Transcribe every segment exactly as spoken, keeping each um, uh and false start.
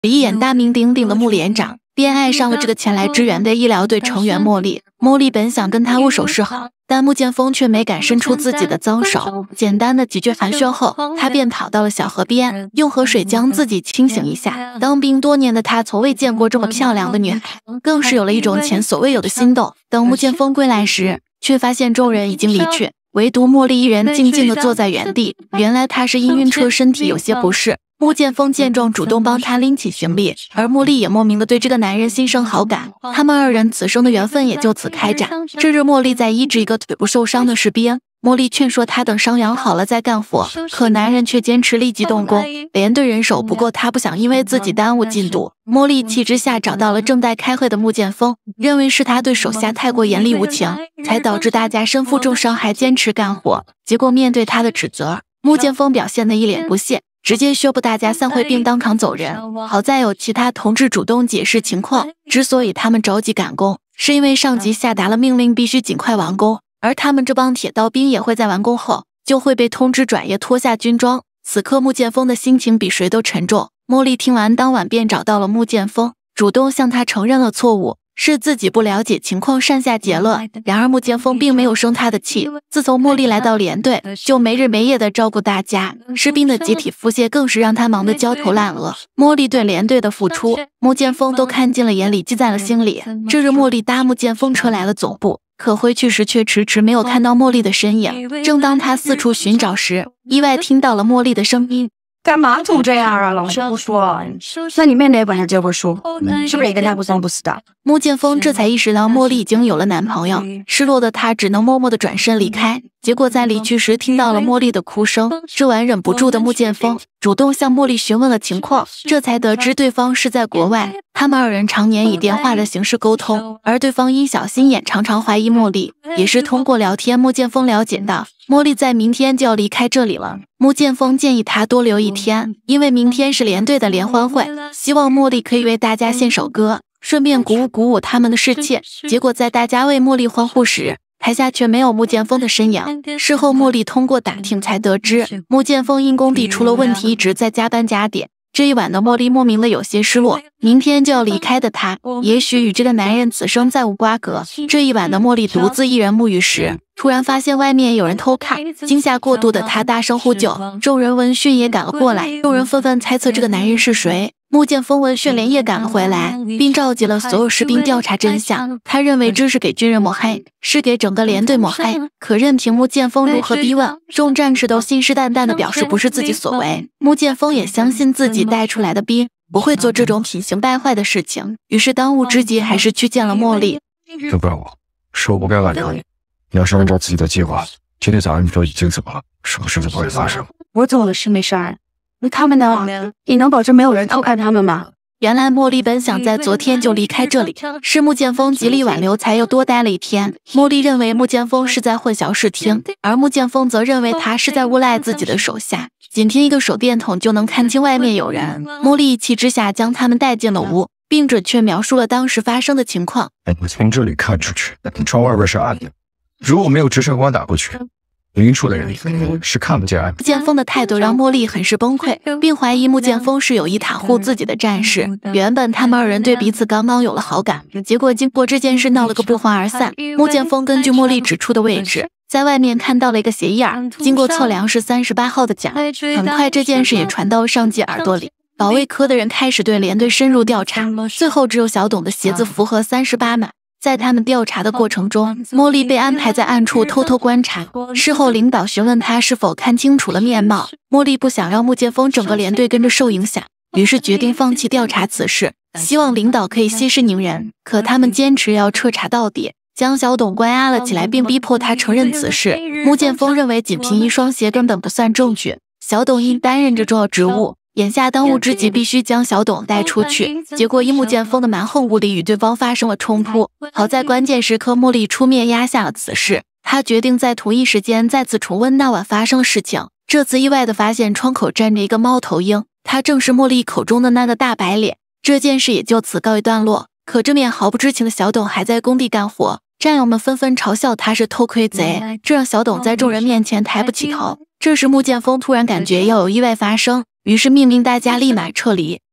一眼大名鼎鼎的穆连长，便爱上了这个前来支援的医疗队成员茉莉。茉莉本想跟他握手示好，但穆剑锋却没敢伸出自己的脏手。简单的几句寒暄后，他便跑到了小河边，用河水将自己清醒一下。当兵多年的他从未见过这么漂亮的女孩，更是有了一种前所未有的心动。等穆剑锋归来时，却发现众人已经离去，唯独茉莉一人静静地坐在原地。原来她是因晕车，身体有些不适。穆剑锋见状，主动帮他拎起行李，而茉莉也莫名的对这个男人心生好感，他们二人此生的缘分也就此开展。这日，茉莉在医治一个腿部受伤的士兵，茉莉劝说他等伤养好了再干活，可男人却坚持立即动工。连队人手不够，他不想因为自己耽误进度。茉莉气之下找到了正在开会的穆剑锋，认为是他对手下太过严厉无情，才导致大家身负重伤还坚持干活。结果面对他的指责，穆剑锋表现得一脸不屑，直接宣布大家散会并当场走人。好在有其他同志主动解释情况，之所以他们着急赶工，是因为上级下达了命令，必须尽快完工，而他们这帮铁道兵也会在完工后就会被通知转业脱下军装。此刻穆剑锋的心情比谁都沉重。茉莉听完当晚便找到了穆剑锋，主动向他承认了错误，是自己不了解情况擅下结论。然而穆剑锋并没有生他的气，自从茉莉来到连队，就没日没夜的照顾大家，士兵的集体腹泻更是让他忙得焦头烂额。茉莉对连队的付出，穆剑锋都看进了眼里，记在了心里。这日茉莉搭穆剑锋车来了总部，可回去时却迟迟没有看到茉莉的身影。正当他四处寻找时，意外听到了茉莉的声音。 干嘛总这样啊？老师不说，那你妹妹晚上接会书，是不是也跟她不三不四的？ 穆剑锋这才意识到茉莉已经有了男朋友，失落的他只能默默地转身离开。结果在离去时听到了茉莉的哭声，这晚忍不住的穆剑锋主动向茉莉询问了情况，这才得知对方是在国外，他们二人常年以电话的形式沟通，而对方因小心眼常常怀疑茉莉，也是通过聊天穆剑锋了解到茉莉在明天就要离开这里了。穆剑锋建议他多留一天，因为明天是连队的联欢会，希望茉莉可以为大家献首歌，顺便鼓舞鼓舞他们的士气。结果在大家为茉莉欢呼时，台下却没有穆剑锋的身影。事后茉莉通过打听才得知，穆剑锋因工地出了问题，一直在加班加点。这一晚的茉莉莫名的有些失落，明天就要离开的她，也许与这个男人此生再无瓜葛。这一晚的茉莉独自一人沐浴时，突然发现外面有人偷看，惊吓过度的她大声呼救，众人闻讯也赶了过来，众人纷纷猜测这个男人是谁。穆剑锋闻讯连夜赶了回来，并召集了所有士兵调查真相。他认为这是给军人抹黑，是给整个连队抹黑。可任凭穆剑锋如何逼问，众战士都信誓旦旦地表示不是自己所为。穆剑锋也相信自己带出来的兵不会做这种品行败坏的事情，于是当务之急还是去见了茉莉。 都怪我，是我不该挽留你。你要是按照自己的计划，今天早上你就已经走了，什么事情不会发生。 我走了是没事儿，那他们呢？你能保证没有人偷看他们吗？ 原来茉莉本想在昨天就离开这里，是穆剑锋极力挽留才又多待了一天。茉莉认为穆剑锋是在混淆视听，而穆剑锋则认为他是在诬赖自己的手下。仅凭一个手电筒就能看清外面有人，茉莉一气之下将他们带进了屋，并准确描述了当时发生的情况。 从这里看出去，窗外边是暗的，如果没有直升光打过去，远处的人是看不见暗的。 穆剑锋的态度让茉莉很是崩溃，并怀疑穆剑锋是有意袒护自己的战士。原本他们二人对彼此刚刚有了好感，结果经过这件事闹了个不欢而散。穆剑锋根据茉莉指出的位置，在外面看到了一个鞋印儿，经过测量是三十八号的甲。很快这件事也传到上级耳朵里，保卫科的人开始对连队深入调查，最后只有小董的鞋子符合三十八码。在他们调查的过程中，茉莉被安排在暗处偷偷观察。事后领导询问她是否看清楚了面貌，茉莉不想让穆剑锋整个连队跟着受影响，于是决定放弃调查此事，希望领导可以息事宁人。可他们坚持要彻查到底，将小董关押了起来，并逼迫他承认此事。穆剑锋认为仅凭一双鞋根本不算证据，小董因担任着重要职务，眼下当务之急必须将小董带出去。结果因穆剑锋的蛮横无理与对方发生了冲突，好在关键时刻茉莉出面压下了此事。他决定在同一时间再次重温那晚发生的事情，这次意外地发现窗口站着一个猫头鹰，他正是茉莉口中的那个大白脸。这件事也就此告一段落。可这面毫不知情的小董还在工地干活，战友们纷纷嘲笑他是偷窥贼，这让小董在众人面前抬不起头。这时穆剑锋突然感觉要有意外发生，于是命令大家立马撤离。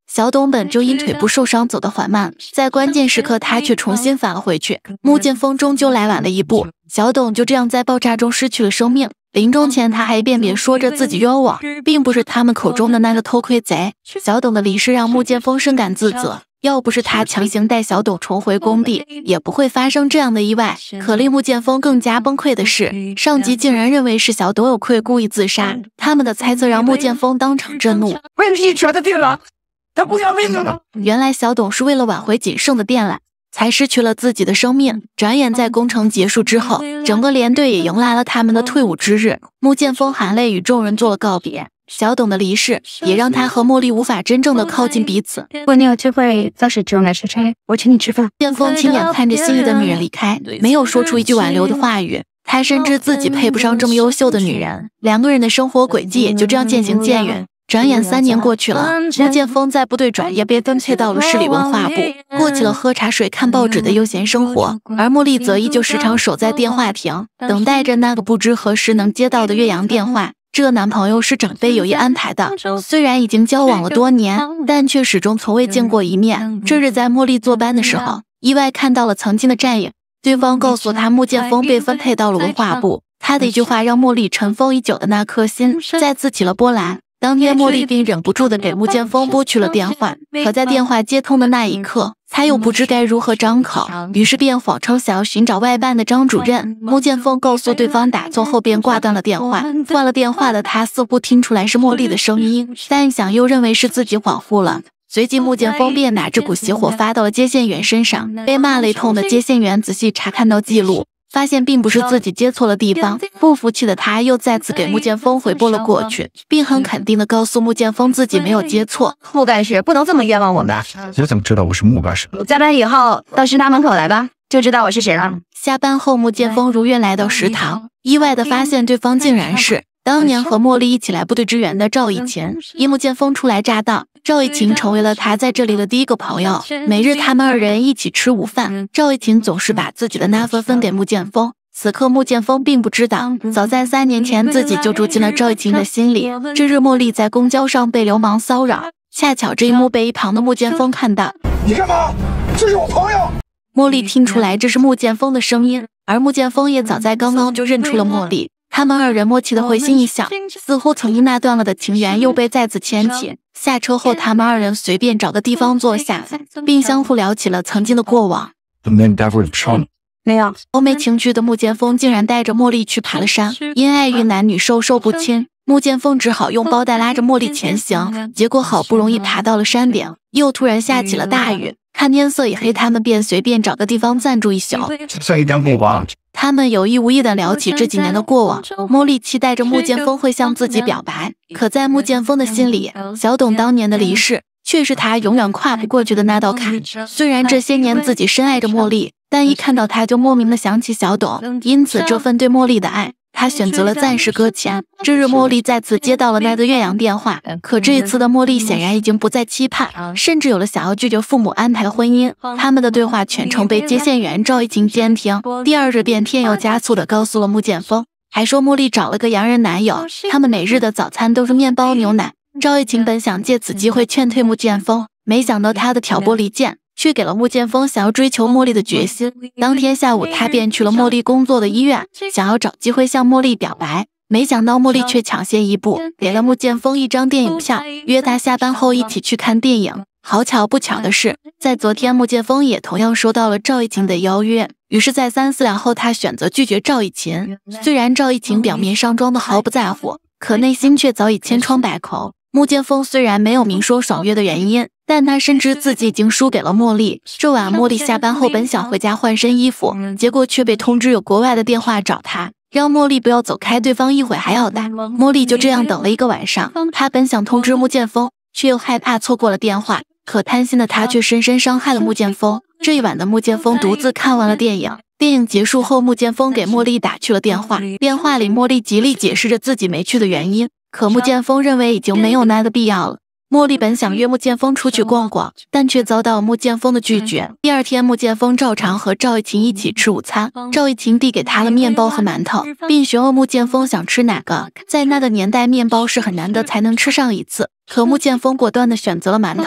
小董本就因腿部受伤走得缓慢，在关键时刻他却重新返了回去。穆剑锋终究来晚了一步，小董就这样在爆炸中失去了生命。临终前他还辩别说着自己冤枉，并不是他们口中的那个偷窥贼。小董的离世让穆剑锋深感自责，要不是他强行带小董重回工地，也不会发生这样的意外。可令穆剑锋更加崩溃的是，上级竟然认为是小董有愧故意自杀。他们的猜测让穆剑锋当场震怒。 为了一拳的电缆，他不要命了！ 原来小董是为了挽回仅剩的电缆，才失去了自己的生命。转眼在工程结束之后，整个连队也迎来了他们的退伍之日。穆剑锋含泪与众人做了告别。小董的离世也让他和茉莉无法真正的靠近彼此。 如果你有机会再使用来出差，我请你吃饭。 剑锋亲眼看着心仪的女人离开，没有说出一句挽留的话语。他深知自己配不上这么优秀的女人，两个人的生活轨迹也就这样渐行渐远。转眼三年过去了，穆剑锋在部队转业被分配到了市里文化部，过起了喝茶水看报纸的悠闲生活。而茉莉则依旧时常守在电话亭，等待着那个不知何时能接到的岳阳电话。这个男朋友是长辈有意安排的，虽然已经交往了多年，但却始终从未见过一面。这日在茉莉坐班的时候，意外看到了曾经的战友，对方告诉他穆剑锋被分配到了文化部。他的一句话让茉莉尘封已久的那颗心再次起了波澜。当天茉莉便忍不住的给穆剑锋拨去了电话，可在电话接通的那一刻，他又不知该如何张口，于是便谎称想要寻找外办的张主任。穆剑锋告诉对方打错后便挂断了电话。挂了电话的他似乎听出来是茉莉的声音，但一想又认为是自己恍惚了。随即穆剑锋便拿着股熄火发到了接线员身上，被骂了一通的接线员仔细查看到记录，发现并不是自己接错了地方。不服气的他又再次给穆剑锋回拨了过去，并很肯定地告诉穆剑锋自己没有接错。 穆干事不能这么冤枉我们。 你怎么知道我是穆干事？ 下班以后到食堂门口来吧，就知道我是谁了。 下班后，穆剑锋如愿来到食堂，意外地发现对方竟然是当年和茉莉一起来部队支援的赵以琴。因穆剑锋初来乍到，赵以琴成为了他在这里的第一个朋友。每日他们二人一起吃午饭，赵以琴总是把自己的那份分给穆剑锋。此刻穆剑锋并不知道，早在三年前自己就住进了赵以琴的心里。这日茉莉在公交上被流氓骚扰，恰巧这一幕被一旁的穆剑锋看到。 你干嘛？这是我朋友。 茉莉听出来这是穆剑锋的声音，而穆剑锋也早在刚刚就认出了茉莉。他们二人默契的会心一笑，似乎曾经那断了的情缘又被再次牵起。下车后，他们二人随便找个地方坐下，并相互聊起了曾经的过往。 没有。 欧美情趣的穆剑锋竟然带着茉莉去爬了山，因碍于男女授受不亲，穆剑锋只好用包带拉着茉莉前行。结果好不容易爬到了山顶，又突然下起了大雨。看天色已黑，他们便随便找个地方暂住一宿。 算一点不吧。 他们有意无意地聊起这几年的过往。茉莉期待着穆剑锋会向自己表白，可在穆剑锋的心里，小董当年的离世却是他永远跨不过去的那道坎。虽然这些年自己深爱着茉莉，但一看到他就莫名的想起小董，因此这份对茉莉的爱，他选择了暂时搁浅。这日茉莉再次接到了那个岳阳电话，可这一次的茉莉显然已经不再期盼，甚至有了想要拒绝父母安排的婚姻。他们的对话全程被接线员赵一晴监听，第二日便添油加醋的告诉了穆剑锋，还说茉莉找了个洋人男友，他们每日的早餐都是面包牛奶。赵一晴本想借此机会劝退穆剑锋，没想到他的挑拨离间却给了穆剑锋想要追求茉莉的决心。当天下午，他便去了茉莉工作的医院，想要找机会向茉莉表白。没想到茉莉却抢先一步，给了穆剑锋一张电影票，约他下班后一起去看电影。好巧不巧的是，在昨天穆剑锋也同样收到了赵一晴的邀约，于是在三思量后，他选择拒绝赵一晴。虽然赵一晴表面上装的毫不在乎，可内心却早已千疮百孔。穆剑锋虽然没有明说爽约的原因，但他深知自己已经输给了茉莉。这晚茉莉下班后本想回家换身衣服，结果却被通知有国外的电话找他，让茉莉不要走开，对方一会还要打。茉莉就这样等了一个晚上，她本想通知穆剑锋，却又害怕错过了电话，可贪心的她却深深伤害了穆剑锋。这一晚的穆剑锋独自看完了电影。电影结束后，穆剑锋给茉莉打去了电话，电话里茉莉极力解释着自己没去的原因，可穆剑锋认为已经没有那个必要了。茉莉本想约穆剑锋出去逛逛，但却遭到穆剑锋的拒绝。第二天，穆剑锋照常和赵一晴一起吃午餐，赵一晴递给他了面包和馒头，并询问穆剑锋想吃哪个。在那个年代，面包是很难得才能吃上一次，可穆剑锋果断地选择了馒头。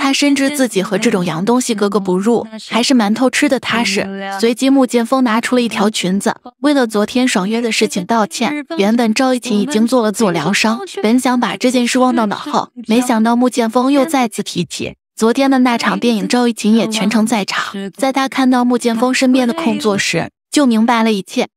他深知自己和这种洋东西格格不入，还是馒头吃的踏实。随即穆剑锋拿出了一条裙子，为了昨天爽约的事情道歉。原本赵一琴已经做了自我疗伤，本想把这件事忘到脑后，没想到穆剑锋又再次提起昨天的那场电影，赵一琴也全程在场。在他看到穆剑锋身边的空座时，就明白了一切。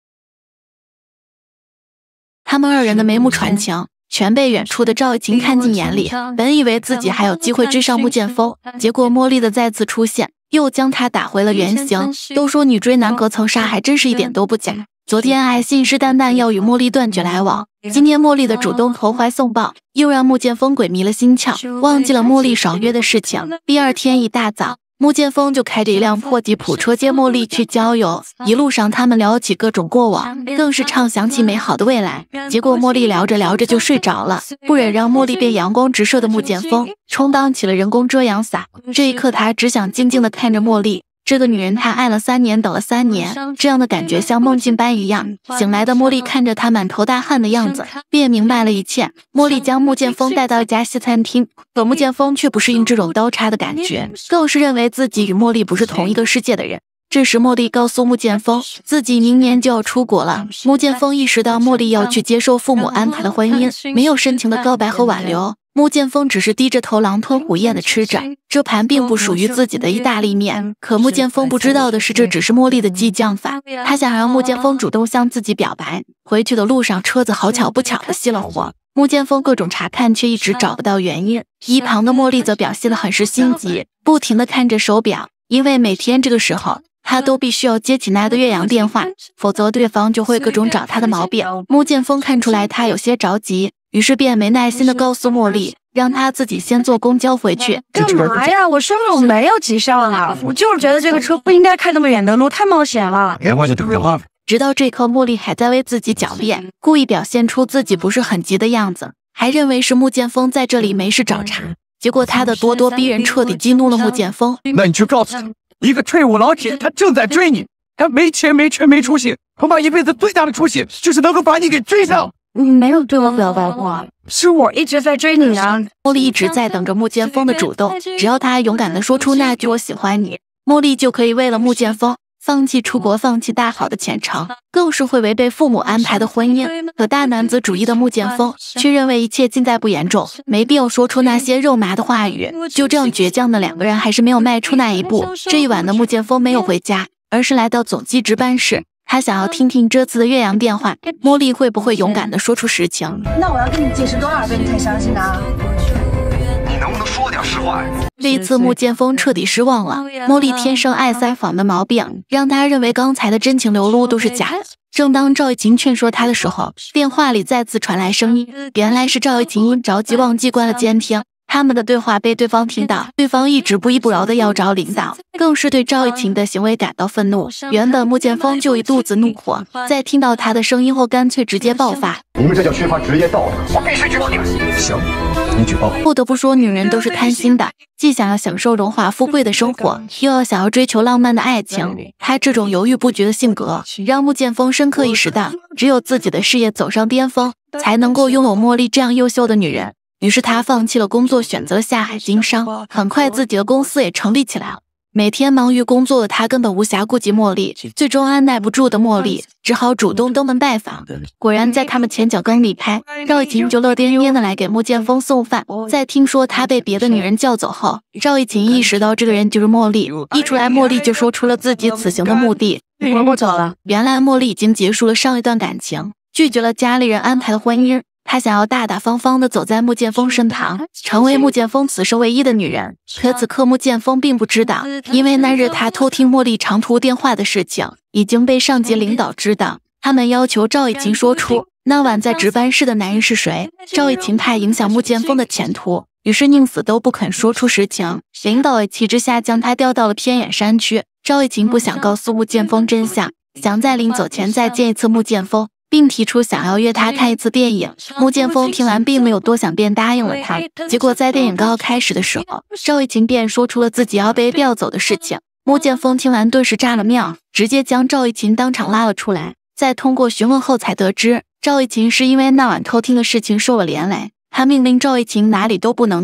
他们二人的眉目传情，全被远处的赵一琴看进眼里。本以为自己还有机会追上穆剑锋，结果茉莉的再次出现又将他打回了原形。都说女追男隔层纱，还真是一点都不假。昨天还信誓旦旦要与茉莉断绝来往，今天茉莉的主动投怀送抱，又让穆剑锋鬼迷了心窍，忘记了茉莉爽约的事情。第二天一大早，穆剑锋就开着一辆破吉普车接茉莉去郊游，一路上他们聊起各种过往，更是畅想起美好的未来。结果茉莉聊着聊着就睡着了，不忍让茉莉被阳光直射的穆剑锋充当起了人工遮阳伞。这一刻他只想静静地看着茉莉，这个女人他爱了三年，等了三年，这样的感觉像梦境般一样。醒来的茉莉看着他满头大汗的样子，便明白了一切。茉莉将穆剑锋带到一家西餐厅，可穆剑锋却不适应这种刀叉的感觉，更是认为自己与茉莉不是同一个世界的人。这时茉莉告诉穆剑锋，自己明年就要出国了。穆剑锋意识到茉莉要去接受父母安排的婚姻，没有深情的告白和挽留。穆剑锋只是低着头狼吞虎咽地吃着这盘并不属于自己的意大利面，可穆剑锋不知道的是，这只是茉莉的激将法。他想让穆剑锋主动向自己表白。回去的路上，车子好巧不巧地熄了火，穆剑锋各种查看，却一直找不到原因。一旁的茉莉则表现得很是心急，不停地看着手表，因为每天这个时候他都必须要接起那个岳阳电话，否则对方就会各种找他的毛病。穆剑锋看出来他有些着急，于是便没耐心地告诉茉莉，让她自己先坐公交回去。 干嘛呀？我说我没有急上啊，我就是觉得这个车不应该开那么远的路，太冒险了。 直到这刻，茉莉还在为自己狡辩，故意表现出自己不是很急的样子，还认为是穆剑锋在这里没事找茬。结果他的咄咄逼人彻底激怒了穆剑锋。 那你去告诉他，一个退伍老铁，他正在追你，他没钱没权没出息，恐怕一辈子最大的出息就是能够把你给追上。 你没有对我表白过，是我一直在追你啊。 茉莉一直在等着穆剑锋的主动，只要他勇敢地说出那句我喜欢你，茉莉就可以为了穆剑锋放弃出国，放弃大好的前程，更是会违背父母安排的婚姻。可大男子主义的穆剑锋却认为一切尽在不言中，没必要说出那些肉麻的话语。就这样倔强的两个人还是没有迈出那一步。这一晚的穆剑锋没有回家，而是来到总机值班室，他想要听听这次的岳阳电话，茉莉会不会勇敢地说出实情。 那我要跟你解释多少遍你才相信啊？ 你能不能说点实话呀？ 这一次穆剑锋彻底失望了，茉莉天生爱撒谎的毛病让他认为刚才的真情流露都是假的。正当赵一琴劝说他的时候，电话里再次传来声音，原来是赵一琴因着急忘记关了监听，他们的对话被对方听到，对方一直不依不饶的要找领导，更是对赵一琴的行为感到愤怒。原本穆剑锋就一肚子怒火，在听到他的声音后干脆直接爆发。 你们这叫缺乏职业道德，我必须举报你们。行，你举报。 不得不说，女人都是贪心的，既想要享受荣华富贵的生活，又要想要追求浪漫的爱情。她这种犹豫不决的性格，让穆剑锋深刻意识到，只有自己的事业走上巅峰，才能够拥有茉莉这样优秀的女人。于是他放弃了工作，选择下海经商。很快自己的公司也成立起来了。每天忙于工作的他根本无暇顾及茉莉，最终按耐不住的茉莉只好主动登门拜访。果然在他们前脚刚离开，赵一琴就乐颠颠的来给穆剑锋送饭。在听说他被别的女人叫走后，赵一琴意识到这个人就是茉莉，一出来茉莉就说出了自己此行的目的。 我不走了。 原来茉莉已经结束了上一段感情，拒绝了家里人安排的婚姻。她想要大大方方地走在穆剑锋身旁，成为穆剑锋此生唯一的女人。可此刻穆剑锋并不知道，因为那日他偷听茉莉长途电话的事情已经被上级领导知道，他们要求赵一琴说出那晚在值班室的男人是谁。赵一琴怕影响穆剑锋的前途，于是宁死都不肯说出实情。领导一气之下将他调到了偏远山区。赵一琴不想告诉穆剑锋真相，想在临走前再见一次穆剑锋，并提出想要约他看一次电影。穆剑锋听完并没有多想，便答应了他。结果在电影刚要开始的时候，赵一琴便说出了自己要被调走的事情。穆剑锋听完顿时炸了庙，直接将赵一琴当场拉了出来。在通过询问后才得知，赵一琴是因为那晚偷听的事情受了连累，他命令赵一琴哪里都不能去，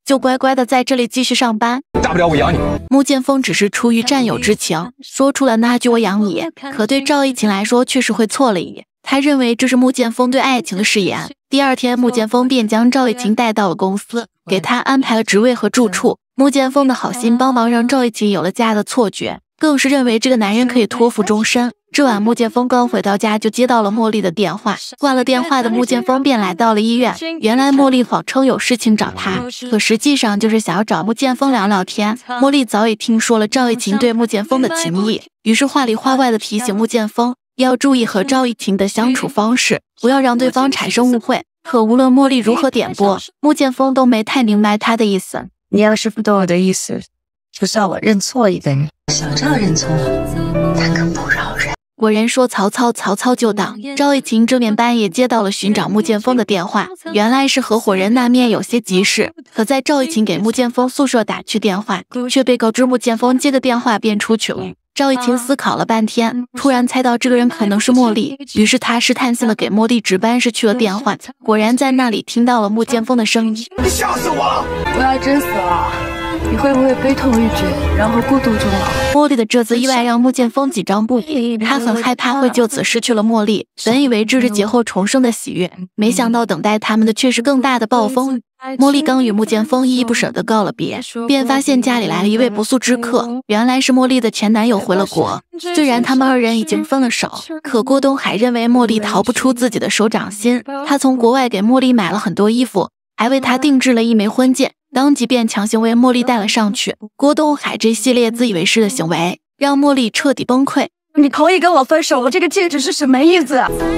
就乖乖的在这里继续上班。 大不了我养你。 穆剑锋只是出于战友之情，说出了那句我养你，可对赵一晴来说却是会错了一。他认为这是穆剑锋对爱情的誓言。第二天，穆剑锋便将赵一晴带到了公司，给他安排了职位和住处。穆剑锋的好心帮忙让赵一晴有了家的错觉，更是认为这个男人可以托付终身。这晚，穆剑锋刚回到家就接到了茉莉的电话，挂了电话的穆剑锋便来到了医院。原来茉莉谎称有事情找他，可实际上就是想要找穆剑锋聊聊天。茉莉早已听说了赵一晴对穆剑锋的情谊，于是话里话外的提醒穆剑锋要注意和赵一晴的相处方式，不要让对方产生误会。可无论茉莉如何点拨，穆剑锋都没太明白她的意思。 你要是不懂我的意思，就叫我认错一个人。想这样认错，他可不饶人。 果然说曹操，曹操就到。赵一晴这面半夜接到了寻找穆剑锋的电话，原来是合伙人那面有些急事。可在赵一晴给穆剑锋宿舍打去电话，却被告知穆剑锋接个电话便出去了。赵一晴思考了半天，突然猜到这个人可能是茉莉，于是他试探性的给茉莉值班室去了电话，果然在那里听到了穆剑锋的声音。 你吓死我了！ 我要真死了，你会不会悲痛欲绝，然后孤独终老？ 茉莉的这次意外让穆剑锋紧张不已，他很害怕会就此失去了茉莉。本以为这是劫后重生的喜悦，没想到等待他们的却是更大的暴风雨。茉莉刚与穆剑锋依依不舍地告了别，便发现家里来了一位不速之客，原来是茉莉的前男友回了国。虽然他们二人已经分了手，可郭东海认为茉莉逃不出自己的手掌心，他从国外给茉莉买了很多衣服，还为她定制了一枚婚戒，当即便强行为茉莉戴了上去。郭东海这系列自以为是的行为，让茉莉彻底崩溃。 你同意跟我分手，我这个戒指是什么意思？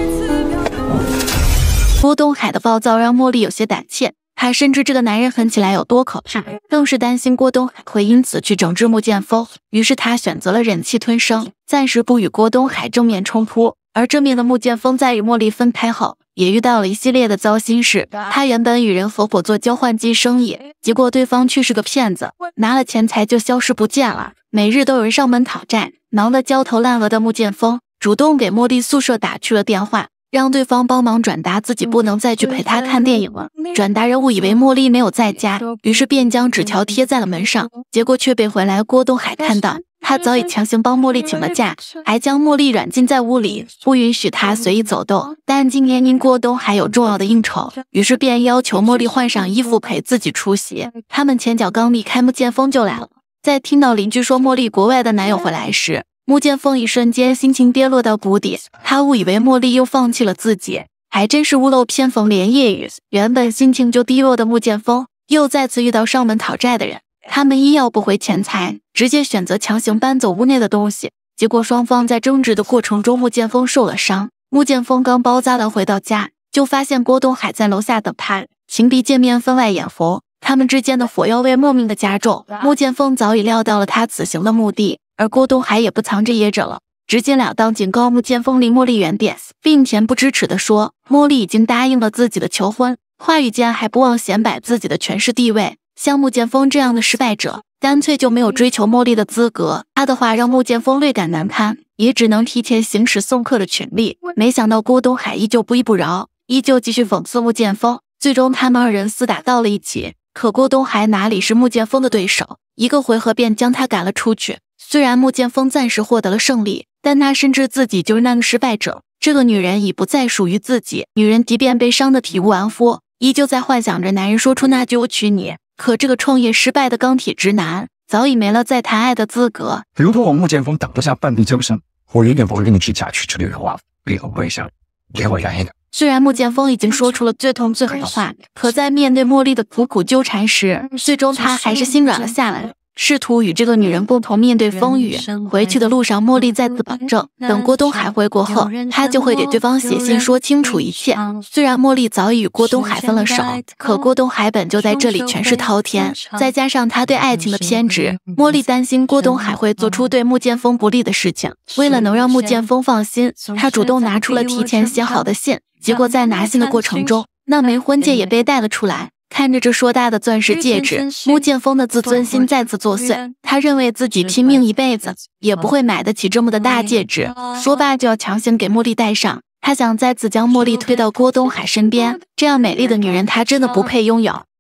郭东海的暴躁让茉莉有些胆怯，他深知这个男人狠起来有多可怕，更是担心郭东海会因此去整治穆剑锋，于是他选择了忍气吞声，暂时不与郭东海正面冲突。而正面的穆剑锋在与茉莉分开后，也遇到了一系列的糟心事。他原本与人合伙做交换机生意，结果对方却是个骗子，拿了钱财就消失不见了，每日都有人上门讨债。忙得焦头烂额的穆剑锋主动给茉莉宿舍打去了电话，让对方帮忙转达自己不能再去陪他看电影了。转达人误以为茉莉没有在家，于是便将纸条贴在了门上，结果却被回来郭东海看到。他早已强行帮茉莉请了假，还将茉莉软禁在屋里，不允许她随意走动。但今年因郭东海有重要的应酬，于是便要求茉莉换上衣服陪自己出席。他们前脚刚离开，穆剑锋就来了。在听到邻居说茉莉国外的男友回来时，穆剑锋一瞬间心情跌落到谷底。他误以为茉莉又放弃了自己，还真是屋漏偏逢连夜雨。原本心情就低落的穆剑锋，又再次遇到上门讨债的人。他们一要不回钱财，直接选择强行搬走屋内的东西。结果双方在争执的过程中，穆剑锋受了伤。穆剑锋刚包扎的回到家，就发现郭东海在楼下等他，情敌见面分外眼红。他们之间的火药味莫名的加重。穆剑锋早已料到了他此行的目的，而郭东海也不藏着掖着了，直截了当警告穆剑锋离茉莉远点，并恬不知耻地说茉莉已经答应了自己的求婚，话语间还不忘显摆自己的权势地位。像穆剑锋这样的失败者，干脆就没有追求茉莉的资格。他的话让穆剑锋略感难堪，也只能提前行使送客的权利。没想到郭东海依旧不依不饶，依旧继续讽刺穆剑锋，最终他们二人厮打到了一起。可郭东海哪里是穆剑锋的对手，一个回合便将他赶了出去。虽然穆剑锋暂时获得了胜利，但他深知自己就是那个失败者，这个女人已不再属于自己。女人即便被伤得体无完肤，依旧在幻想着男人说出那句我娶你。可这个创业失败的钢铁直男，早已没了再谈爱的资格。 如果我穆剑锋挡得下半壁江山，我永远不会跟你提下去这类人话，以后会想给我原因的。 虽然穆剑锋已经说出了最痛最狠的话，可在面对茉莉的苦苦纠缠时，最终他还是心软了下来，试图与这个女人共同面对风雨。回去的路上，茉莉再次保证，等郭东海回国后，他就会给对方写信说清楚一切。虽然茉莉早已与郭东海分了手，可郭东海本就在这里权势滔天，再加上他对爱情的偏执，茉莉担心郭东海会做出对穆剑锋不利的事情。为了能让穆剑锋放心，他主动拿出了提前写好的信。结果在拿信的过程中，那枚婚戒也被带了出来。看着这硕大的钻石戒指，穆剑锋的自尊心再次作祟。他认为自己拼命一辈子也不会买得起这么的大戒指，说罢就要强行给茉莉戴上。他想再次将茉莉推到郭东海身边，这样美丽的女人他真的不配拥有。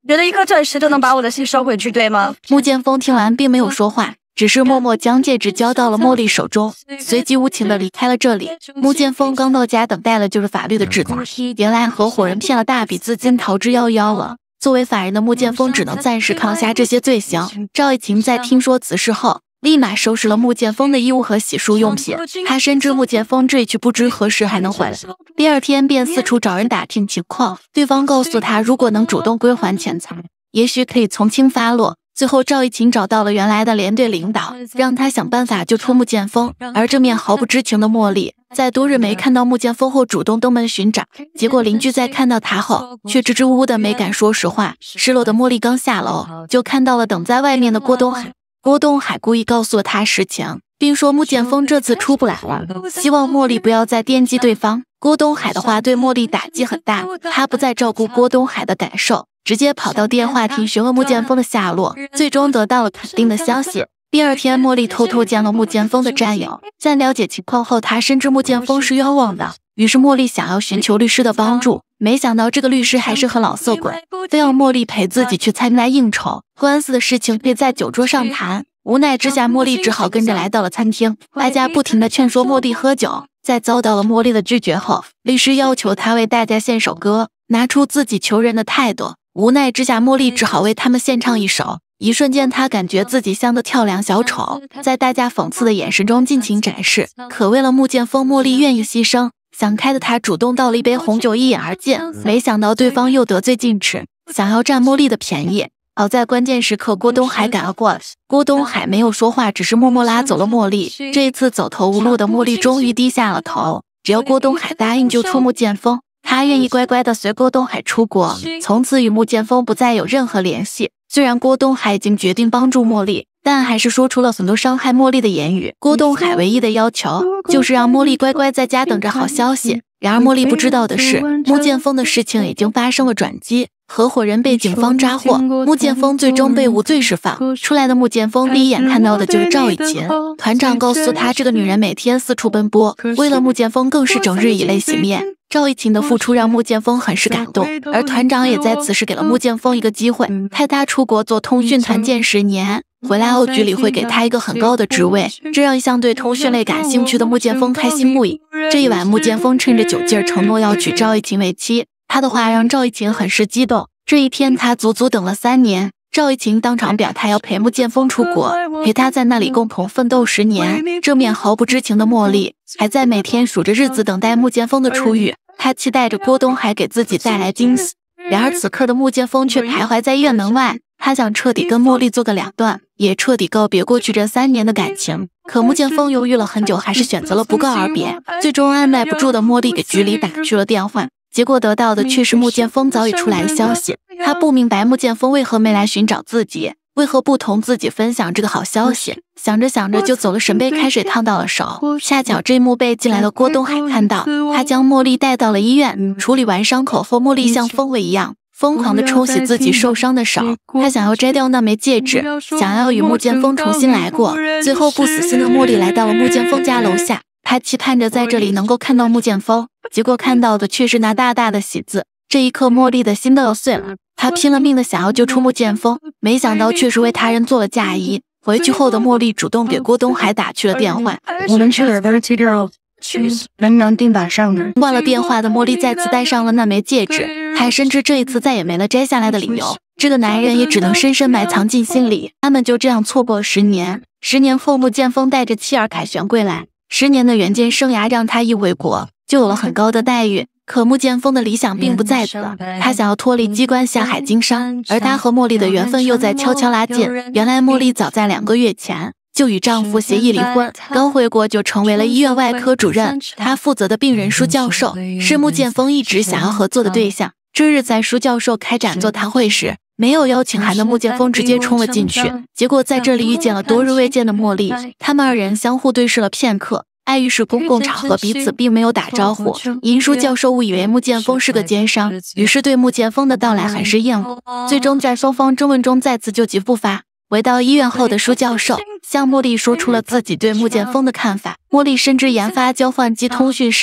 觉得一颗钻石就能把我的心收回去，对吗？ 穆剑锋听完并没有说话，只是默默将戒指交到了茉莉手中，随即无情的离开了这里。穆剑锋刚到家，等待的就是法律的制裁。原来合伙人骗了大笔资金，逃之夭夭了。作为法人的穆剑锋只能暂时扛下这些罪行。赵一晴在听说此事后，立马收拾了穆剑锋的衣物和洗漱用品。他深知穆剑锋这一去不知何时还能回来，第二天便四处找人打听情况。对方告诉他，如果能主动归还钱财，也许可以从轻发落。最后赵一晴找到了原来的连队领导，让他想办法救出穆剑锋。而这面毫不知情的茉莉，在多日没看到穆剑锋后，主动登门寻找。结果邻居在看到他后，却支支吾吾的没敢说实话。失落的茉莉刚下楼，就看到了等在外面的郭东海。郭东海故意告诉了他实情，并说穆剑锋这次出不来了，希望茉莉不要再惦记对方。郭东海的话对茉莉打击很大，他不再照顾郭东海的感受，直接跑到电话亭询问穆剑锋的下落，最终得到了肯定的消息。第二天，茉莉偷偷见了穆剑锋的战友，在了解情况后，她深知穆剑锋是冤枉的，于是茉莉想要寻求律师的帮助，没想到这个律师还是个老色鬼，非要茉莉陪自己去参加应酬，官司的事情可以在酒桌上谈。无奈之下，茉莉只好跟着来到了餐厅，大家不停地劝说茉莉喝酒。在遭到了茉莉的拒绝后，律师要求她为大家献首歌，拿出自己求人的态度。无奈之下，茉莉只好为他们献唱一首。一瞬间，她感觉自己像个跳梁小丑，在大家讽刺的眼神中尽情展示。可为了穆剑锋，茉莉愿意牺牲。想开的她主动倒了一杯红酒，一饮而尽。没想到对方又得罪进齿，想要占茉莉的便宜。好在关键时刻，郭东海赶了过来。郭东海没有说话，只是默默拉走了茉莉。这一次走投无路的茉莉终于低下了头，只要郭东海答应救出穆剑锋，她愿意乖乖的随郭东海出国，从此与穆剑锋不再有任何联系。虽然郭东海已经决定帮助茉莉，但还是说出了很多伤害茉莉的言语。郭东海唯一的要求就是让茉莉乖乖在家等着好消息。然而茉莉不知道的是，穆剑锋的事情已经发生了转机。合伙人被警方抓获，穆剑锋最终被无罪释放。出来的穆剑锋第一眼看到的就是赵以琴，团长告诉他，这个女人每天四处奔波，为了穆剑锋更是整日以泪洗面。赵以琴的付出让穆剑锋很是感动，而团长也在此时给了穆剑锋一个机会，派他出国做通讯团建十年，回来后局里会给他一个很高的职位，这让一向对通讯类感兴趣的穆剑锋开心不已。这一晚，穆剑锋趁着酒劲儿承诺要娶赵以琴为妻。他的话让赵一晴很是激动，这一天他足足等了三年。赵一晴当场表态要陪穆剑锋出国，陪他在那里共同奋斗十年。这面毫不知情的茉莉还在每天数着日子等待穆剑锋的出狱，他期待着郭东海给自己带来惊喜。然而此刻的穆剑锋却徘徊在院门外，他想彻底跟茉莉做个两断，也彻底告别过去这三年的感情。可穆剑锋犹豫了很久，还是选择了不告而别。最终按耐不住的茉莉给局里打去了电话，结果得到的却是穆剑锋早已出来的消息。他不明白穆剑锋为何没来寻找自己，为何不同自己分享这个好消息。想着想着就走了神杯开水烫到了手，恰巧这一幕被进来的郭东海看到，他将茉莉带到了医院，处理完伤口后，茉莉像疯了一样疯狂地冲洗自己受伤的手，他想要摘掉那枚戒指，想要与穆剑锋重新来过。最后不死心的茉莉来到了穆剑锋家楼下，他期盼着在这里能够看到穆剑锋，结果看到的却是那大大的喜字。这一刻茉莉的心都要碎了，她拼了命的想要救出穆剑锋，没想到却是为他人做了嫁衣。回去后的茉莉主动给郭东海打去了电话， 我们去了Dirty Girl，能能定板上的。 挂了电话的茉莉再次戴上了那枚戒指，还深知这一次再也没了摘下来的理由。这个男人也只能深深埋藏进心里。他们就这样错过了十年。十年后，穆剑锋带着妻儿凯旋归来，十年的远见生涯让他一回国就有了很高的待遇。可穆剑锋的理想并不在此，他想要脱离机关下海经商，而他和茉莉的缘分又在悄悄拉近。原来茉莉早在两个月前就与丈夫协议离婚，刚回国就成为了医院外科主任。她负责的病人舒教授是穆剑锋一直想要合作的对象。这日在舒教授开展座谈会时，没有邀请函的穆剑锋直接冲了进去，结果在这里遇见了多日未见的茉莉，他们二人相互对视了片刻。碍于是公共场合，彼此并没有打招呼。银舒教授误以为穆剑锋是个奸商，于是对穆剑锋的到来很是厌恶。最终在双方争论中再次救急复发。回到医院后的舒教授向茉莉说出了自己对穆剑锋的看法。茉莉深知研发交换机通讯事业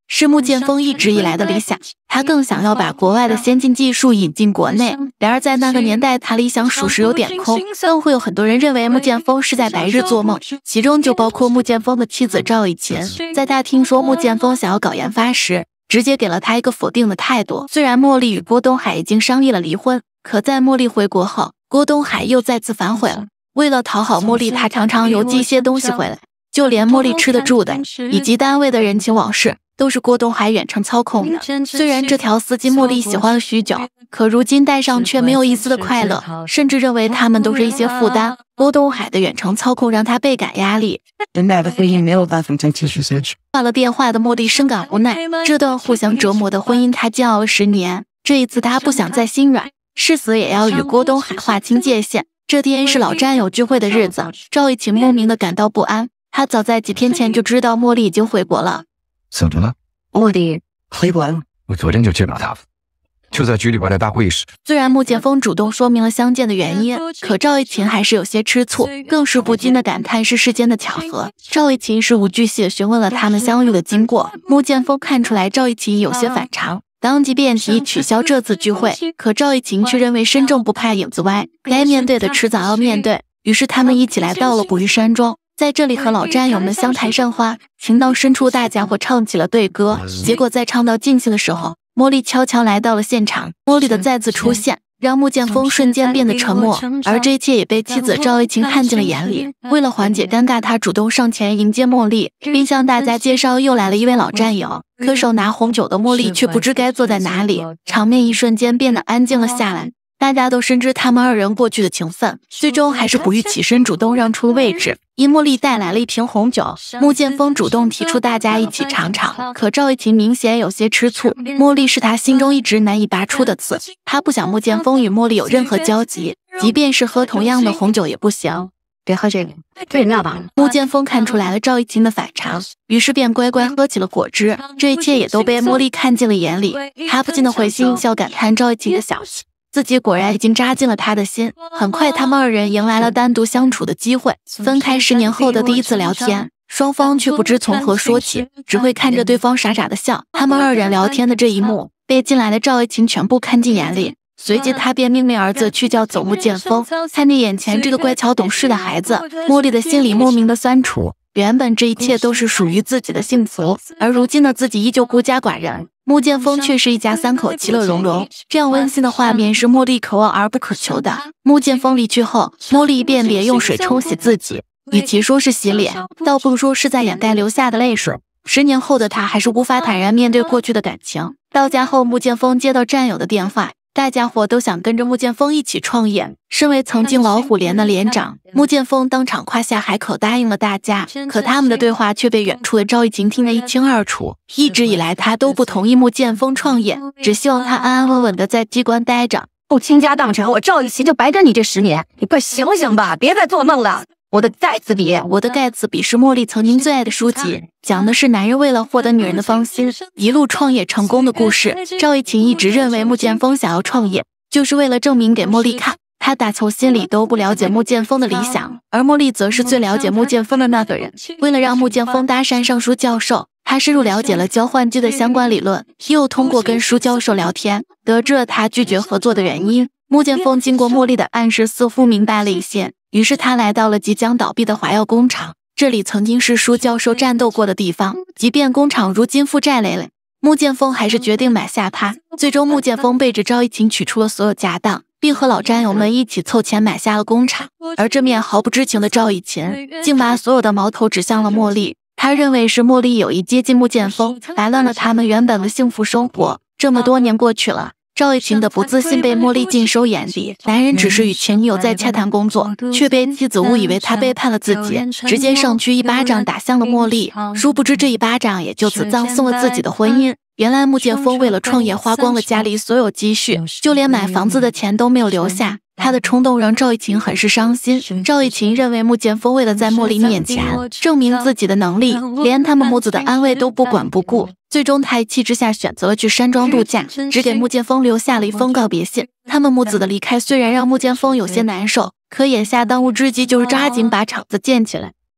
是穆剑锋一直以来的理想。他更想要把国外的先进技术引进国内。然而在那个年代，他理想属实有点空，更会有很多人认为穆剑锋是在白日做梦，其中就包括穆剑锋的妻子赵以琴。在他听说穆剑锋想要搞研发时，直接给了他一个否定的态度。虽然茉莉与郭东海已经商议了离婚，可在茉莉回国后，郭东海又再次反悔了。为了讨好茉莉，他常常邮寄一些东西回来，就连茉莉吃的住的以及单位的人情往事都是郭东海远程操控的。虽然这条司机茉莉喜欢了许久，可如今戴上却没有一丝的快乐，甚至认为他们都是一些负担。郭东海的远程操控让他倍感压力。 人类的婚姻没有办法再继续下去。 挂了电话的茉莉深感无奈，这段互相折磨的婚姻她煎熬了十年，这一次她不想再心软，誓死也要与郭东海划清界限。这天是老战友聚会的日子，赵一晴莫名的感到不安。她早在几天前就知道茉莉已经回国了。 怎么了？ 茉莉回国了，我昨天就见到他了，就在局里边的大会议室。 虽然穆剑锋主动说明了相见的原因，可赵一晴还是有些吃醋，更是不禁的感叹是世间的巧合。赵一晴是无惧细的询问了他们相遇的经过。穆剑锋看出来赵一晴有些反常，当即便提议取消这次聚会，可赵一晴却认为身正不怕影子歪，该面对的迟早要面对。于是他们一起来到了古玉山庄，在这里和老战友们相谈甚欢，情到深处大家伙唱起了对歌。结果在唱到尽兴的时候，茉莉悄悄来到了现场。茉莉的再次出现让穆剑锋瞬间变得沉默，而这一切也被妻子赵一晴看进了眼里。为了缓解尴尬，他主动上前迎接茉莉，并向大家介绍又来了一位老战友。可手拿红酒的茉莉却不知该坐在哪里，场面一瞬间变得安静了下来。大家都深知他们二人过去的情分，最终还是不欲起身主动让出位置。因茉莉带来了一瓶红酒，穆剑锋主动提出大家一起尝尝，可赵一晴明显有些吃醋。茉莉是他心中一直难以拔出的刺，他不想穆剑锋与茉莉有任何交集，即便是喝同样的红酒也不行。 别喝这个，对饮料吧。 穆剑锋看出来了赵一晴的反常，于是便乖乖喝起了果汁。这一切也都被茉莉看进了眼里，他不禁的会心一笑，感叹赵一晴的小气，自己果然已经扎进了他的心。很快他们二人迎来了单独相处的机会，分开十年后的第一次聊天，双方却不知从何说起，只会看着对方傻傻的笑。他们二人聊天的这一幕被进来的赵一晴全部看进眼里，随即他便命令儿子去叫走穆剑锋。看见眼前这个乖巧懂事的孩子，茉莉的心里莫名的酸楚。原本这一切都是属于自己的幸福，而如今的自己依旧孤家寡人，穆剑锋却是一家三口其乐融融。这样温馨的画面是茉莉可望而不可求的。穆剑锋离去后，茉莉便别用水冲洗自己，与其说是洗脸，倒不如说是在掩盖流下的泪水。十年后的她还是无法坦然面对过去的感情。到家后，穆剑锋接到战友的电话，大家伙都想跟着穆剑锋一起创业。身为曾经老虎连的连长，穆剑锋当场夸下海口答应了大家，可他们的对话却被远处的赵一晴听得一清二楚。一直以来他都不同意穆剑锋创业，只希望他安安稳稳的在机关待着。 不倾家荡产，我赵一晴就白跟你这十年。你快醒醒吧，别再做梦了。我的盖茨比， 我的盖茨比是茉莉曾经最爱的书籍，讲的是男人为了获得女人的芳心，一路创业成功的故事。赵一晴一直认为穆剑锋想要创业，就是为了证明给茉莉看，他打从心里都不了解穆剑锋的理想，而茉莉则是最了解穆剑锋的那个人。为了让穆剑锋搭讪上书教授，他深入了解了交换机的相关理论，又通过跟舒教授聊天，得知了他拒绝合作的原因。穆剑锋经过茉莉的暗示，似乎明白了一些，于是他来到了即将倒闭的华药工厂，这里曾经是舒教授战斗过的地方。即便工厂如今负债累累，穆剑锋还是决定买下它。最终穆剑锋背着赵一晴取出了所有家当，并和老战友们一起凑钱买下了工厂。而这面毫不知情的赵一晴竟把所有的矛头指向了茉莉，他认为是茉莉有意接近穆剑锋，打乱了他们原本的幸福生活。这么多年过去了，赵一晴的不自信被茉莉尽收眼底，男人只是与前女友在洽谈工作，却被妻子误以为他背叛了自己，直接上去一巴掌打向了茉莉。殊不知这一巴掌也就此葬送了自己的婚姻。原来穆剑锋为了创业花光了家里所有积蓄，就连买房子的钱都没有留下。他的冲动让赵一晴很是伤心。赵一晴认为穆剑锋为了在茉莉面前证明自己的能力，连他们母子的安危都不管不顾。最终他一气之下选择了去山庄度假，只给穆剑锋留下了一封告别信。他们母子的离开虽然让穆剑锋有些难受，可眼下当务之急就是抓紧把厂子建起来。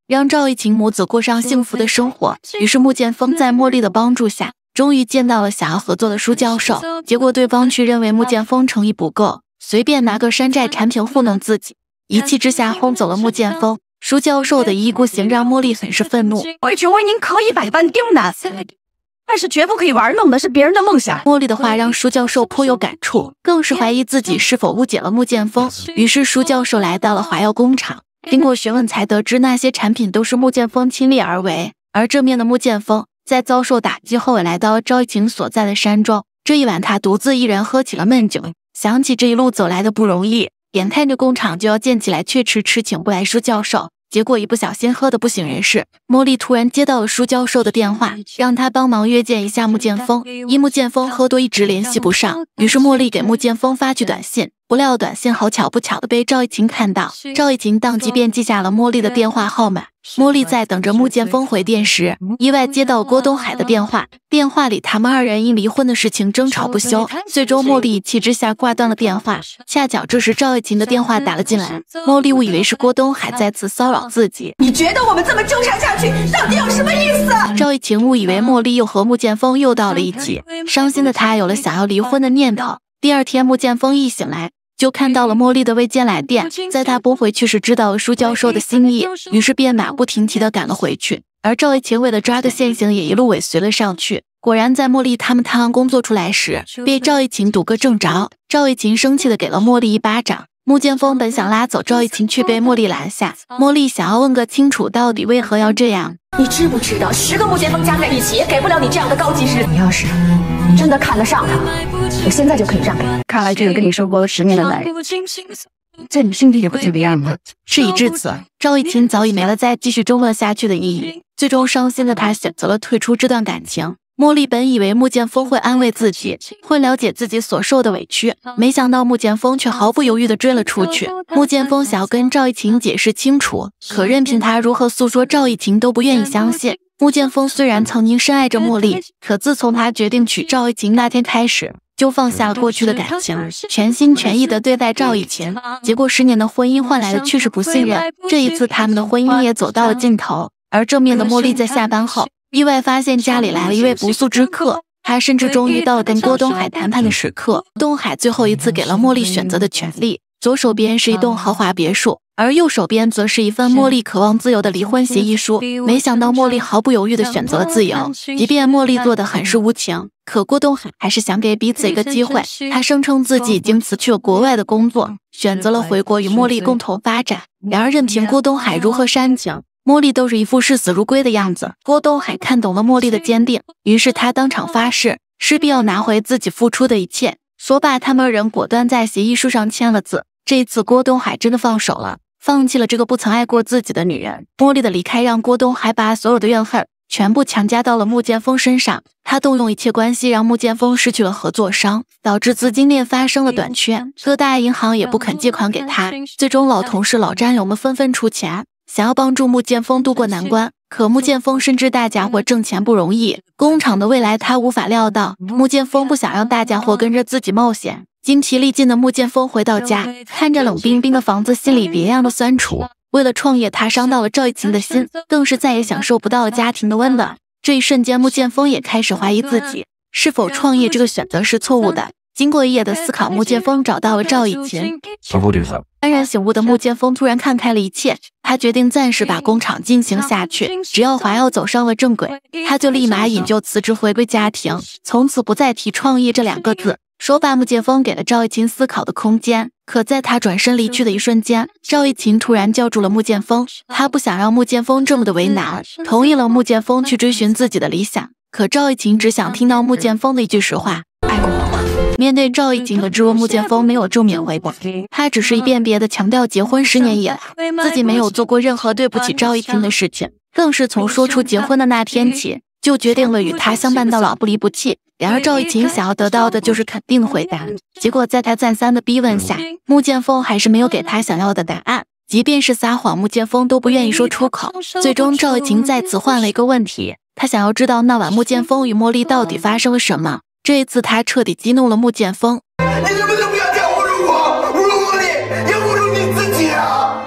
让赵一晴母子过上幸福的生活。于是穆剑锋在茉莉的帮助下，终于见到了想要合作的舒教授，结果对方却认为穆剑锋诚意不够，随便拿个山寨产品糊弄自己，一气之下轰走了穆剑锋。舒教授的一意孤行让茉莉很是愤怒。 魏群为您可以百般刁难，但是绝不可以玩弄的是别人的梦想。 茉莉的话让舒教授颇有感触，更是怀疑自己是否误解了穆剑锋。于是舒教授来到了华药工厂，经过询问才得知那些产品都是穆剑锋亲力而为。而正面的穆剑锋在遭受打击后，来到了赵一晴所在的山庄。这一晚，他独自一人喝起了闷酒，想起这一路走来的不容易，眼看着工厂就要建起来，却迟迟请不来舒教授。结果一不小心喝得不省人事。茉莉突然接到了舒教授的电话，让他帮忙约见一下穆剑锋。因穆剑锋喝多一直联系不上，于是茉莉给穆剑锋发去短信。不料短信好巧不巧的被赵一晴看到，赵一晴当即便记下了茉莉的电话号码。茉莉在等着穆剑锋回电时，意外接到郭东海的电话。电话里他们二人因离婚的事情争吵不休，最终茉莉一气之下挂断了电话。恰巧这时赵一晴的电话打了进来，茉莉误以为是郭东海再次骚扰自己。 你觉得我们这么纠缠下去到底有什么意思？ 赵一晴误以为茉莉又和穆剑锋又到了一起，伤心的她有了想要离婚的念头。第二天穆剑锋一醒来，就看到了茉莉的未接来电，在他拨回去时知道了舒教授的心意，于是便马不停蹄地赶了回去。而赵一晴为了抓个现行，也一路尾随了上去。果然在茉莉他们探案工作出来时，被赵一晴堵个正着。赵一晴生气地给了茉莉一巴掌。穆剑锋本想拉走赵一晴，却被茉莉拦下。茉莉想要问个清楚，到底为何要这样？ 你知不知道，十个穆剑锋加在一起也给不了你这样的高级日子。 你要是真的看得上他，我现在就可以让给你。看来这个跟你生活了十年的男人，在你心里也不怎么样吗？ 事已至此，赵一晴早已没了再继续争论下去的意义。最终伤心的她选择了退出这段感情。茉莉本以为穆剑锋会安慰自己，会了解自己所受的委屈，没想到穆剑锋却毫不犹豫地追了出去。穆剑锋想要跟赵一晴解释清楚，可任凭他如何诉说，赵一晴都不愿意相信。穆剑锋虽然曾经深爱着茉莉，可自从他决定娶赵一晴那天开始，就放下了过去的感情，全心全意地对待赵一晴。结果十年的婚姻换来的却是不信任，这一次他们的婚姻也走到了尽头。而正面的茉莉在下班后，意外发现家里来了一位不速之客，他甚至终于到了跟郭东海谈判的时刻。东海最后一次给了茉莉选择的权利，左手边是一栋豪华别墅，而右手边则是一份茉莉渴望自由的离婚协议书。没想到茉莉毫不犹豫地选择了自由，即便茉莉做的很是无情，可郭东海还是想给彼此一个机会。他声称自己已经辞去了国外的工作，选择了回国与茉莉共同发展。然而任凭郭东海如何煽情，茉莉都是一副视死如归的样子。郭东海看懂了茉莉的坚定，于是他当场发誓，势必要拿回自己付出的一切。说罢，他们二人果断在协议书上签了字。这一次郭东海真的放手了，放弃了这个不曾爱过自己的女人。茉莉的离开让郭东海把所有的怨恨全部强加到了穆剑锋身上，他动用一切关系让穆剑锋失去了合作商，导致资金链发生了短缺，各大银行也不肯借款给他。最终老同事老战友们纷纷出钱，想要帮助穆剑锋渡过难关。可穆剑锋深知大家伙挣钱不容易，工厂的未来他无法料到。穆剑锋不想让大家伙跟着自己冒险。精疲力尽的穆剑锋回到家，看着冷冰冰的房子，心里别样的酸楚。为了创业，他伤到了赵一晴的心，更是再也享受不到了家庭的温暖。这一瞬间，穆剑锋也开始怀疑自己是否创业这个选择是错误的。经过一夜的思考，穆剑锋找到了赵一晴。幡然醒悟的穆剑锋突然看开了一切，他决定暂时把工厂进行下去，只要华药走上了正轨，他就立马引咎辞职回归家庭，从此不再提创业这两个字。说罢，穆剑锋给了赵一晴思考的空间。可在他转身离去的一瞬间，赵一晴突然叫住了穆剑锋，他不想让穆剑锋这么的为难，同意了穆剑锋去追寻自己的理想。可赵一晴只想听到穆剑锋的一句实话：爱过我吗？面对赵一晴的质问，穆剑锋没有正面回驳，他只是一遍遍地强调结婚十年以来自己没有做过任何对不起赵一晴的事情，更是从说出结婚的那天起就决定了与他相伴到老，不离不弃。然而赵一晴想要得到的就是肯定的回答，结果在他再三的逼问下，穆剑锋还是没有给他想要的答案，即便是撒谎，穆剑锋都不愿意说出口。最终赵一晴再次换了一个问题，他想要知道那晚穆剑锋与茉莉到底发生了什么。这一次他彻底激怒了穆剑锋。 你能不能不要这样侮辱我，侮辱茉莉，要侮辱你自己啊！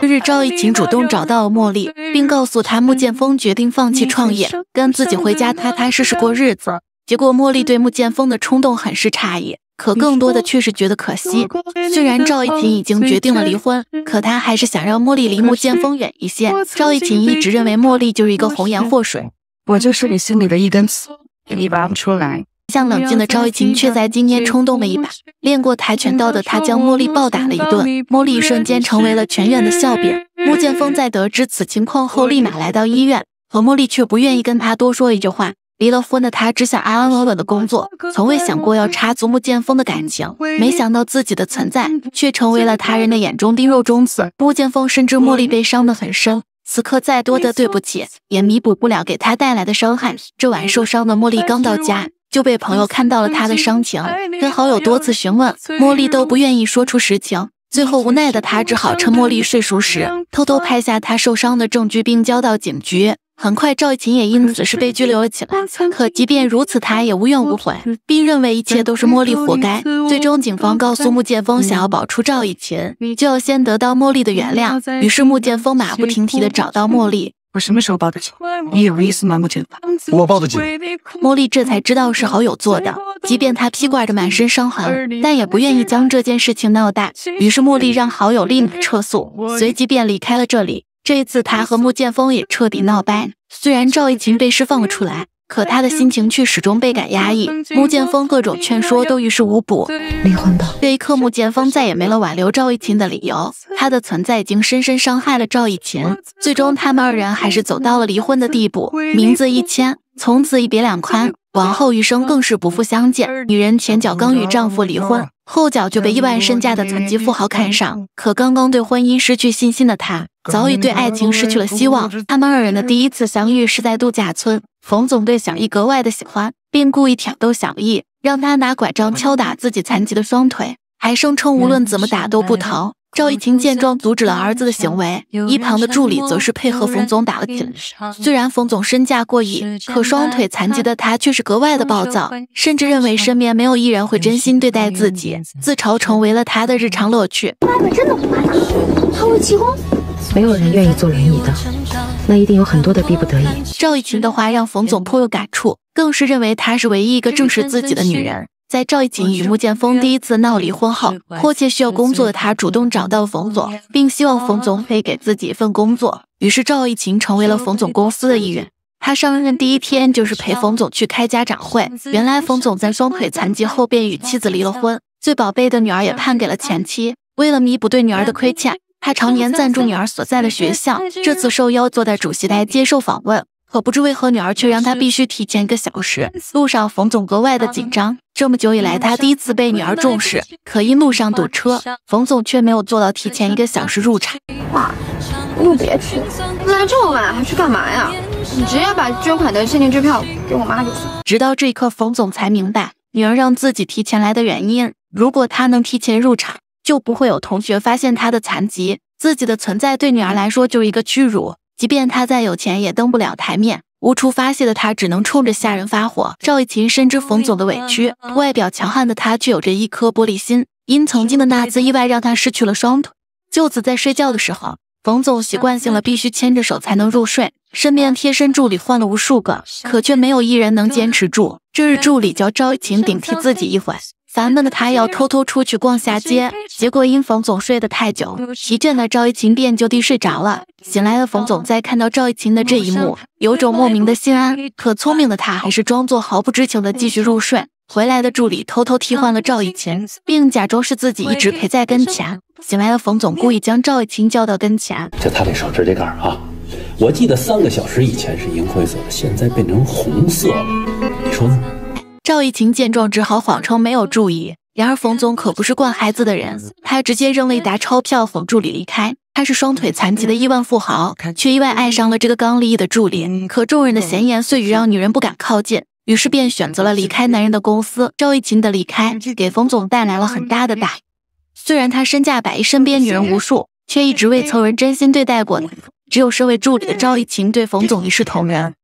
日，赵一琴主动找到了茉莉，并告诉她穆剑锋决定放弃创业，跟自己回家踏踏实实过日子。结果茉莉对穆剑锋的冲动很是诧异，可更多的却是觉得可惜。虽然赵一琴已经决定了离婚，可她还是想让茉莉离穆剑锋远一些。赵一琴一直认为茉莉就是一个红颜祸水， 我就是你心里的一根刺，你拔不出来。 向冷静的赵一琴却在今天冲动了一把，练过跆拳道的她将茉莉暴打了一顿，茉莉瞬间成为了全院的笑柄。穆剑锋在得知此情况后，立马来到医院，可茉莉却不愿意跟他多说一句话。离了婚的她只想安安稳稳的工作，从未想过要插足穆剑锋的感情。没想到自己的存在却成为了他人的眼中钉肉中刺。穆剑锋深知茉莉被伤得很深，此刻再多的对不起也弥补不了给他带来的伤害。这晚受伤的茉莉刚到家，就被朋友看到了她的伤情，跟好友多次询问，茉莉都不愿意说出实情。最后无奈的他只好趁茉莉睡熟时，偷偷拍下她受伤的证据并交到警局。很快赵一琴也因此是被拘留了起来，可即便如此他也无怨无悔，并认为一切都是茉莉活该。最终警方告诉穆剑锋，想要保出赵一琴就要先得到茉莉的原谅。于是穆剑锋马不停蹄地找到茉莉， 我什么时候报的警？你有意思吗，穆剑锋？ 我报的警。 茉莉这才知道是好友做的，即便她披挂着满身伤痕，但也不愿意将这件事情闹大。于是茉莉让好友立马撤诉，随即便离开了这里。这一次他和穆剑锋也彻底闹掰，虽然赵一琴被释放了出来，可他的心情却始终倍感压抑。穆剑锋各种劝说都于事无补， 离婚吧。 这一刻穆剑锋再也没了挽留赵一琴的理由，他的存在已经深深伤害了赵一琴。最终他们二人还是走到了离婚的地步，名字一签，从此一别两宽，往后余生更是不复相见。女人前脚刚与丈夫离婚，后脚就被亿万身价的残疾富豪看上，可刚刚对婚姻失去信心的她，早已对爱情失去了希望。他们二人的第一次相遇是在度假村，冯总对小易格外的喜欢，并故意挑逗小易，让他拿拐杖敲打自己残疾的双腿，还声称无论怎么打都不疼。赵一琴见状阻止了儿子的行为，一旁的助理则是配合冯总打了起来。虽然冯总身价过亿，可双腿残疾的他却是格外的暴躁，甚至认为身边没有一人会真心对待自己，自嘲成为了他的日常乐趣。 妈妈真的不爱你，他会气功。没有人愿意坐轮椅的，那一定有很多的逼不得已。 赵一琴的话让冯总颇有感触，更是认为她是唯一一个正视自己的女人。在赵一琴与穆剑锋第一次闹离婚后，迫切需要工作的她主动找到冯总，并希望冯总可以给自己一份工作。于是赵一琴成为了冯总公司的一员。她上任第一天就是陪冯总去开家长会。原来冯总在双腿残疾后便与妻子离了婚，最宝贝的女儿也判给了前妻。为了弥补对女儿的亏欠，他常年赞助女儿所在的学校。这次受邀坐在主席台接受访问，可不知为何女儿却让他必须提前一个小时。路上冯总格外的紧张，这么久以来他第一次被女儿重视，可因路上堵车，冯总却没有做到提前一个小时入场。 妈，你就别去，来这么晚还去干嘛呀？你直接把捐款的现金支票给我妈就行。 直到这一刻，冯总才明白女儿让自己提前来的原因。如果他能提前入场，就不会有同学发现他的残疾，自己的存在对女儿来说就是一个屈辱。即便他再有钱也登不了台面，无处发泄的他只能冲着下人发火。赵一琴深知冯总的委屈，外表强悍的他却有着一颗玻璃心，因曾经的那次意外让他失去了双腿。就此在睡觉的时候，冯总习惯性了必须牵着手才能入睡，身边贴身助理换了无数个，可却没有一人能坚持住。这日助理叫赵一琴顶替自己一回，烦闷的他要偷偷出去逛下街，结果因冯总睡得太久，疲倦的赵一琴便就地睡着了。醒来的冯总在看到赵一琴的这一幕，有种莫名的心安，可聪明的他还是装作毫不知情的继续入睡。回来的助理偷偷替换了赵一琴，并假装是自己一直陪在跟前。醒来的冯总故意将赵一琴叫到跟前， 就他这手指甲盖啊，我记得三个小时以前是银灰色的，现在变成红色了，你说呢？ 赵一琴见状只好谎称没有注意，然而冯总可不是惯孩子的人，他直接扔了一沓钞票哄助理离开。他是双腿残疾的亿万富豪，却意外爱上了这个刚立业的助理，可众人的闲言碎语让女人不敢靠近，于是便选择了离开男人的公司。赵一琴的离开给冯总带来了很大的打击，虽然他身价百亿，身边女人无数，却一直未曾人真心对待过他。只有身为助理的赵一琴对冯总一视同仁，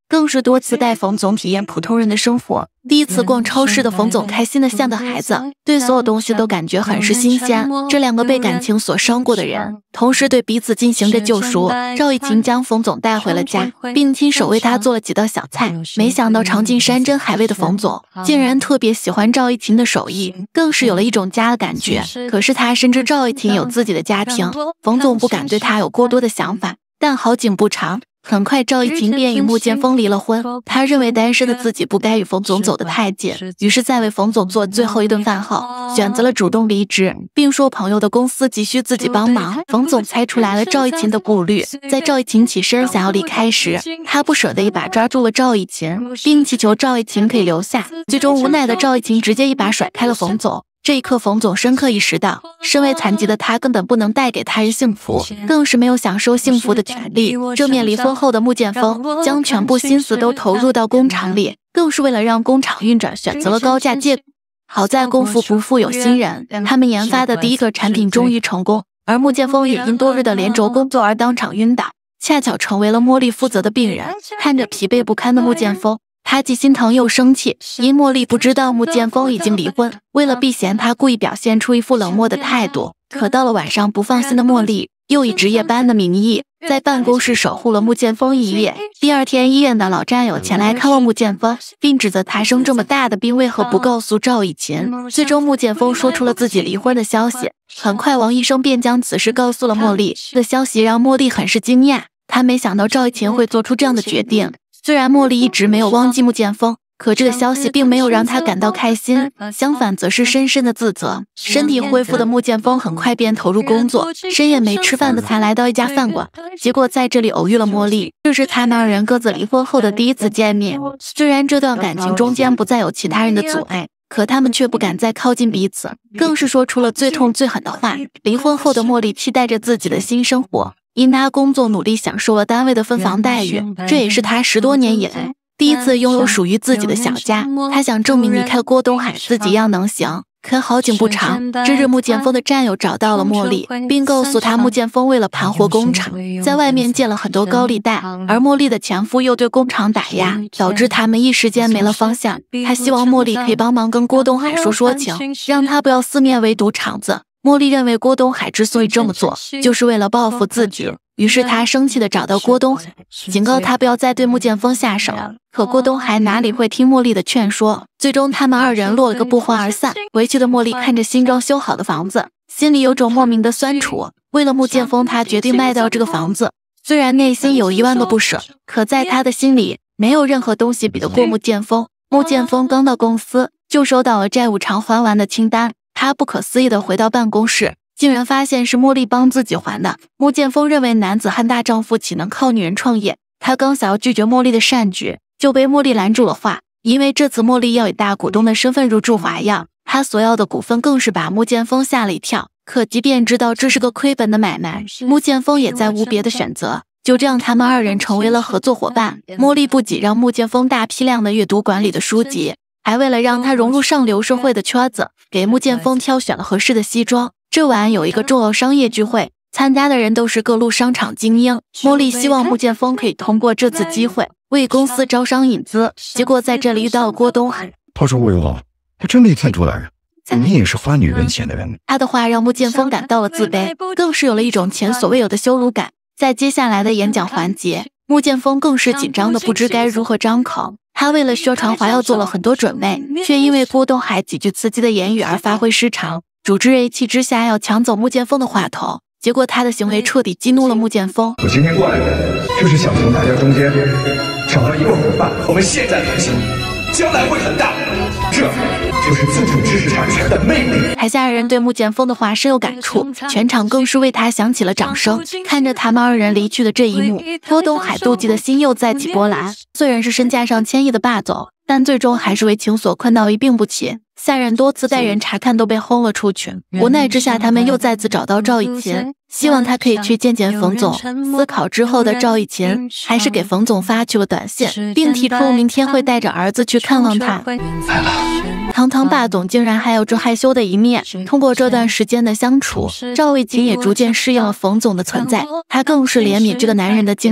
更是多次带冯总体验普通人的生活。第一次逛超市的冯总开心的像个孩子，对所有东西都感觉很是新鲜。这两个被感情所伤过的人，同时对彼此进行着救赎。赵逸勤将冯总带回了家，并亲手为他做了几道小菜。没想到尝尽山珍海味的冯总，竟然特别喜欢赵逸勤的手艺，更是有了一种家的感觉。可是他深知赵逸勤有自己的家庭，冯总不敢对他有过多的想法。但好景不长，很快赵逸勤便与穆剑锋离了婚。他认为单身的自己不该与冯总走得太近，于是在为冯总做最后一顿饭后，选择了主动离职，并说朋友的公司急需自己帮忙。冯总猜出来了赵逸勤的顾虑，在赵逸勤起身想要离开时，他不舍得一把抓住了赵逸勤，并祈求赵逸勤可以留下。最终无奈的赵逸勤直接一把甩开了冯总。这一刻，冯总深刻意识到，身为残疾的他根本不能带给他人幸福，更是没有享受幸福的权利。正面离婚后的穆剑锋将全部心思都投入到工厂里，更是为了让工厂运转，选择了高价借。好在功夫不负有心人，他们研发的第一个产品终于成功，而穆剑锋也因多日的连轴工作而当场晕倒，恰巧成为了茉莉负责的病人。看着疲惫不堪的穆剑锋，他既心疼又生气，因茉莉不知道穆剑锋已经离婚，为了避嫌，他故意表现出一副冷漠的态度。可到了晚上，不放心的茉莉又以值夜班的名义在办公室守护了穆剑锋一夜。第二天，医院的老战友前来看望穆剑锋，并指责他生这么大的病为何不告诉赵逸勤。最终，穆剑锋说出了自己离婚的消息。很快，王医生便将此事告诉了茉莉。这消息让茉莉很是惊讶，她没想到赵逸勤会做出这样的决定。虽然茉莉一直没有忘记穆剑锋，可这个消息并没有让她感到开心，相反则是深深的自责。身体恢复的穆剑锋很快便投入工作，深夜没吃饭的他来到一家饭馆，结果在这里偶遇了茉莉。这是他们二人各自离婚后的第一次见面。虽然这段感情中间不再有其他人的阻碍，可他们却不敢再靠近彼此，更是说出了最痛最狠的话。离婚后的茉莉期待着自己的新生活，因他工作努力享受了单位的分房待遇，这也是他十多年以来第一次拥有属于自己的小家。他想证明离开郭东海自己一样能行。可好景不长，这日穆剑锋的战友找到了茉莉，并告诉他穆剑锋为了盘活工厂，在外面借了很多高利贷，而茉莉的前夫又对工厂打压，导致他们一时间没了方向。他希望茉莉可以帮忙跟郭东海说说情，让他不要四面围堵厂子。茉莉认为郭东海之所以这么做，就是为了报复自己，于是他生气地找到郭东海，警告他不要再对穆剑锋下手。可郭东海哪里会听茉莉的劝说，最终他们二人落了个不欢而散。回去的茉莉看着新装修好的房子，心里有种莫名的酸楚。为了穆剑锋，他决定卖掉这个房子，虽然内心有一万个不舍，可在他的心里没有任何东西比得过穆剑锋。穆剑锋刚到公司就收到了债务偿还完的清单，他不可思议地回到办公室，竟然发现是茉莉帮自己还的。穆剑锋认为男子汉大丈夫岂能靠女人创业，他刚想要拒绝茉莉的善举，就被茉莉拦住了话。因为这次茉莉要以大股东的身份入驻华药，他所要的股份更是把穆剑锋吓了一跳。可即便知道这是个亏本的买卖，穆剑锋也再无别的选择。就这样，他们二人成为了合作伙伴。茉莉不仅让穆剑锋大批量的阅读管理的书籍，还为了让他融入上流社会的圈子，给穆剑锋挑选了合适的西装。这晚有一个重要商业聚会，参加的人都是各路商场精英。茉莉希望穆剑锋可以通过这次机会为公司招商引资，结果在这里遇到了郭东海。 他说我有好，他真没看出来，你也是花女人钱的人。 他的话让穆剑锋感到了自卑，更是有了一种前所未有的羞辱感。在接下来的演讲环节，穆剑锋更是紧张的不知该如何张口。他为了宣传华药做了很多准备，却因为郭东海几句刺激的言语而发挥失常。主持人一气之下要抢走穆剑锋的话头，结果他的行为彻底激怒了穆剑锋。 我今天过来就是想从大家中间找到一个伙伴，我们现在很小，将来会很大，这就是自主知识产权的魅力。 台下人对穆剑锋的话深有感触，全场更是为他响起了掌声。看着他们二人离去的这一幕，郭东海妒忌的心又再起波澜。虽然是身价上千亿的霸总，但最终还是为情所困到一病不起。下人多次带人查看都被轰了出去，无奈之下他们又再次找到赵逸勤，希望他可以去见见冯总。思考之后的赵逸勤还是给冯总发去了短信，并提出明天会带着儿子去看望他。堂堂霸总竟然还有这害羞的一面。通过这段时间的相处，赵逸勤也逐渐适应了冯总的存在，他更是怜悯这个男人的经历，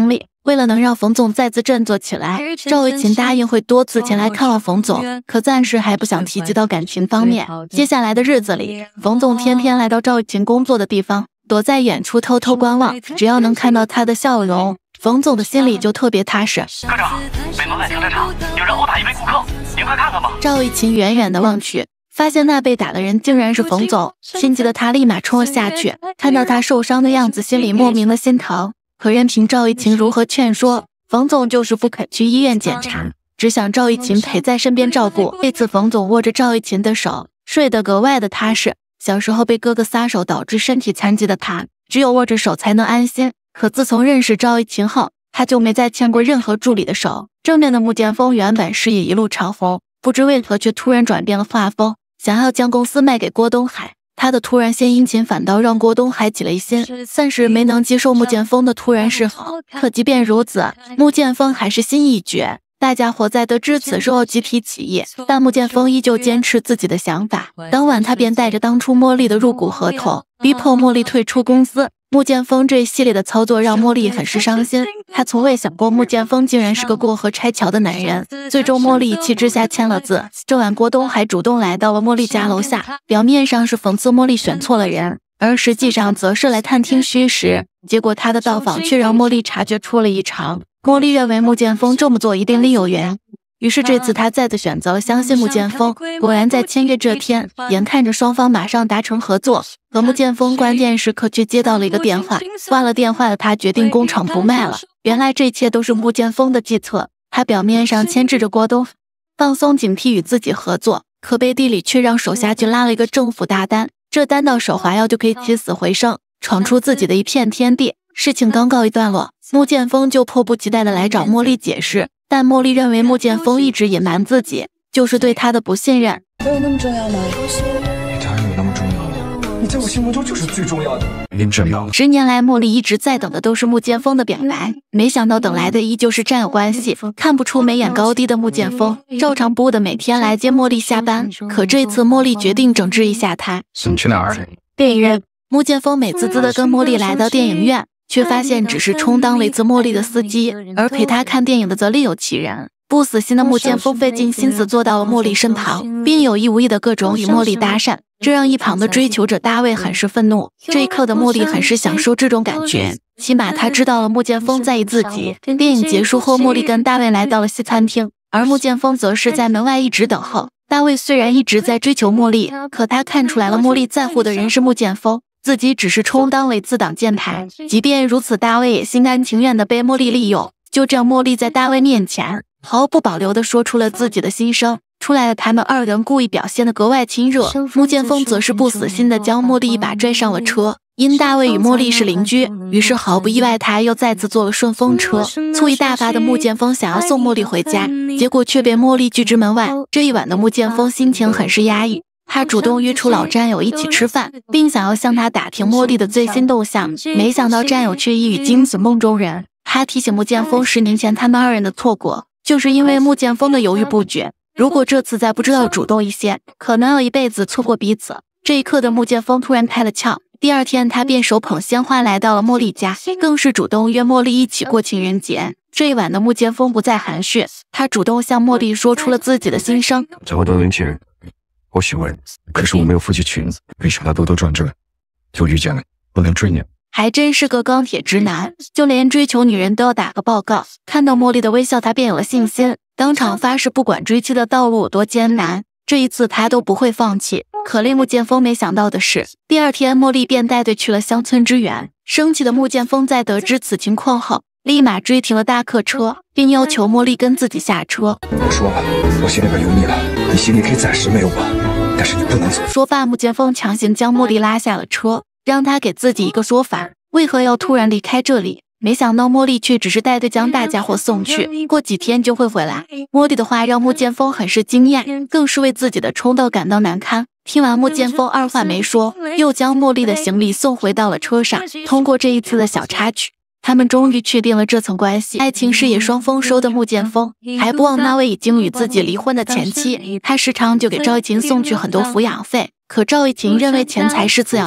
为了能让冯总再次振作起来，赵卫琴答应会多次前来看望冯总，可暂时还不想提及到感情方面。接下来的日子里，冯总天天来到赵卫琴工作的地方，躲在远处偷偷观望，只要能看到他的笑容，冯总的心里就特别踏实。 科长，北门外停车场有人殴打一位顾客，您快看看吧。 赵卫琴远远的望去，发现那被打的人竟然是冯总，心急的他立马冲了下去，看到他受伤的样子，心里莫名的心疼。可任凭赵卫琴如何劝说，冯总就是不肯去医院检查，只想赵卫琴陪在身边照顾。这次冯总握着赵卫琴的手，睡得格外的踏实。小时候被哥哥撒手导致身体残疾的他，只有握着手才能安心。可自从认识赵卫琴后，他就没再牵过任何助理的手。正面的穆剑锋原本事业一路长虹，不知为何却突然转变了画风，想要将公司卖给郭东海。他的突然献殷勤反倒让郭东海起了疑心，暂时没能接受穆剑锋的突然示好。可即便如此，穆剑锋还是心意已决。大家伙在得知此事后集体起义，但穆剑锋依旧坚持自己的想法。当晚他便带着当初茉莉的入股合同，逼迫茉莉退出公司。穆剑锋这一系列的操作让茉莉很是伤心，她从未想过穆剑锋竟然是个过河拆桥的男人。最终茉莉一气之下签了字。这晚郭东海主动来到了茉莉家楼下，表面上是讽刺茉莉选错了人，而实际上则是来探听虚实。结果他的到访却让茉莉察觉出了异常。茉莉认为穆剑锋这么做一定另有原因，于是这次他再次选择了相信穆剑锋。果然在签约这天，眼看着双方马上达成合作，可穆剑锋关键时刻却接到了一个电话。挂了电话的他决定工厂不卖了。原来这一切都是穆剑锋的计策。他表面上牵制着郭东，放松警惕与自己合作，可背地里却让手下去拉了一个政府大单，这单到手华药就可以起死回生，闯出自己的一片天地。事情刚告一段落，穆剑锋就迫不及待地来找茉莉解释，但茉莉认为穆剑锋一直隐瞒自己，就是对他的不信任。 我有那么重要吗？ 你当然有那么重要了，你在我心目中就是最重要的。您这样， 十年来，茉莉一直在等的都是穆剑锋的表白，没想到等来的依旧是战友关系。看不出眉眼高低的穆剑锋，照常不误的每天来接茉莉下班。可这次茉莉决定整治一下他。 你去哪儿？ 电影院。穆剑锋美滋滋的跟茉莉来到电影院，却发现只是充当了一次茉莉的司机，而陪他看电影的则另有其人。不死心的穆剑锋费尽心思坐到了茉莉身旁，并有意无意的各种与茉莉搭讪，这让一旁的追求者大卫很是愤怒。这一刻的茉莉很是享受这种感觉，起码她知道了穆剑锋在意自己。电影结束后，茉莉跟大卫来到了西餐厅，而穆剑锋则是在门外一直等候。大卫虽然一直在追求茉莉，可他看出来了茉莉在乎的人是穆剑锋，自己只是充当了一次挡箭牌。即便如此，大卫也心甘情愿地被茉莉利用。就这样，茉莉在大卫面前毫不保留地说出了自己的心声。出来了，他们二人故意表现得格外亲热。穆剑锋则是不死心地将茉莉一把拽上了车。因大卫与茉莉是邻居，于是毫不意外，他又再次坐了顺风车。醋意大发的穆剑锋想要送茉莉回家，结果却被茉莉拒之门外。这一晚的穆剑锋心情很是压抑。他主动约出老战友一起吃饭，并想要向他打听茉莉的最新动向，没想到战友却一语惊醒梦中人。他提醒穆剑锋，十年前他们二人的错过，就是因为穆剑锋的犹豫不决。如果这次再不知道主动一些，可能要一辈子错过彼此。这一刻的穆剑锋突然开了窍。第二天，他便手捧鲜花来到了茉莉家，更是主动约茉莉一起过情人节。这一晚的穆剑锋不再含蓄，他主动向茉莉说出了自己的心声。 这么多年前，我喜欢，可是我没有夫妻群，没想到兜兜转转就遇见了，我能追你。 还真是个钢铁直男，就连追求女人都要打个报告。看到茉莉的微笑，他便有了信心，当场发誓不管追妻的道路有多艰难，这一次他都不会放弃。可令穆剑锋没想到的是，第二天茉莉便带队去了乡村支援。生气的穆剑锋在得知此情况后，立马追停了大客车，并要求茉莉跟自己下车。 我说了，我心里边有你了，你心里可以暂时没有我，但是你不能走。 说罢，穆剑锋强行将茉莉拉下了车，让她给自己一个说法，为何要突然离开这里。没想到茉莉却只是带队将大家伙送去，过几天就会回来。茉莉的话让穆剑锋很是惊讶，更是为自己的冲动感到难堪。听完，穆剑锋二话没说，又将茉莉的行李送回到了车上。通过这一次的小插曲，他们终于确定了这层关系。爱情事业双丰收的穆剑锋还不忘那位已经与自己离婚的前妻，他时常就给赵一琴送去很多抚养费，可赵一琴认为钱财是次要的，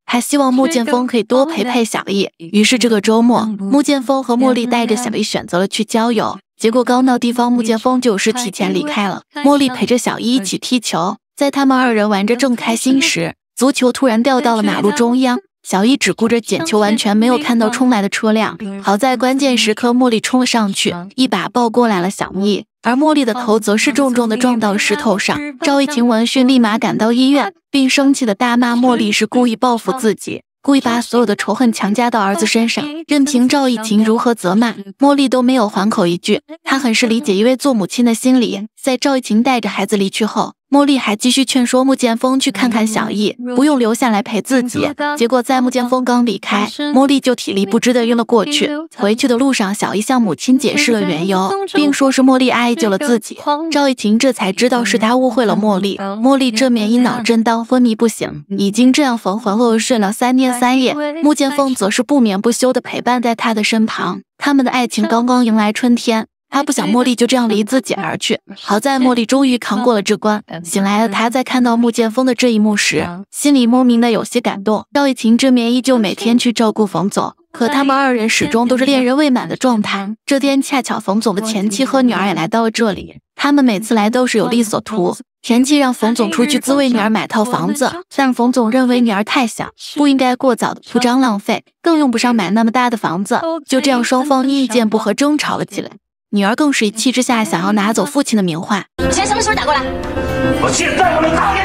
还希望穆剑锋可以多陪陪小易。于是这个周末，穆剑锋和茉莉带着小易选择了去郊游。结果刚到地方，穆剑锋就是提前离开了。茉莉陪着小易一起踢球，在他们二人玩着正开心时，足球突然掉到了马路中央。小易只顾着捡球，完全没有看到冲来的车辆。好在关键时刻，茉莉冲了上去，一把抱过来了小易，而茉莉的头则是重重的撞到了石头上。赵一晴闻讯立马赶到医院，并生气的大骂茉莉是故意报复自己，故意把所有的仇恨强加到儿子身上。任凭赵一晴如何责骂，茉莉都没有还口一句。她很是理解一位做母亲的心理。在赵一晴带着孩子离去后，茉莉还继续劝说穆剑锋去看看小易，不用留下来陪自己。结果在穆剑锋刚离开，茉莉就体力不支的晕了过去。回去的路上，小易向母亲解释了缘由，并说是茉莉阿姨救了自己。赵一晴这才知道是她误会了茉莉。茉莉这面因脑震荡昏迷不醒，已经这样浑浑噩噩睡了三天三夜。穆剑锋则是不眠不休的陪伴在她的身旁，他们的爱情刚刚迎来春天。他不想茉莉就这样离自己而去，好在茉莉终于扛过了这关。醒来的他在看到穆剑锋的这一幕时，心里莫名的有些感动。赵一晴这面依旧每天去照顾冯总，可他们二人始终都是恋人未满的状态。这天恰巧冯总的前妻和女儿也来到了这里，他们每次来都是有利所图。前妻让冯总出去自为女儿买套房子，但冯总认为女儿太小，不应该过早的铺张浪费，更用不上买那么大的房子。就这样，双方意见不合，争吵了起来。女儿更是一气之下想要拿走父亲的名画。 钱什么时候打过来？我现在就能打给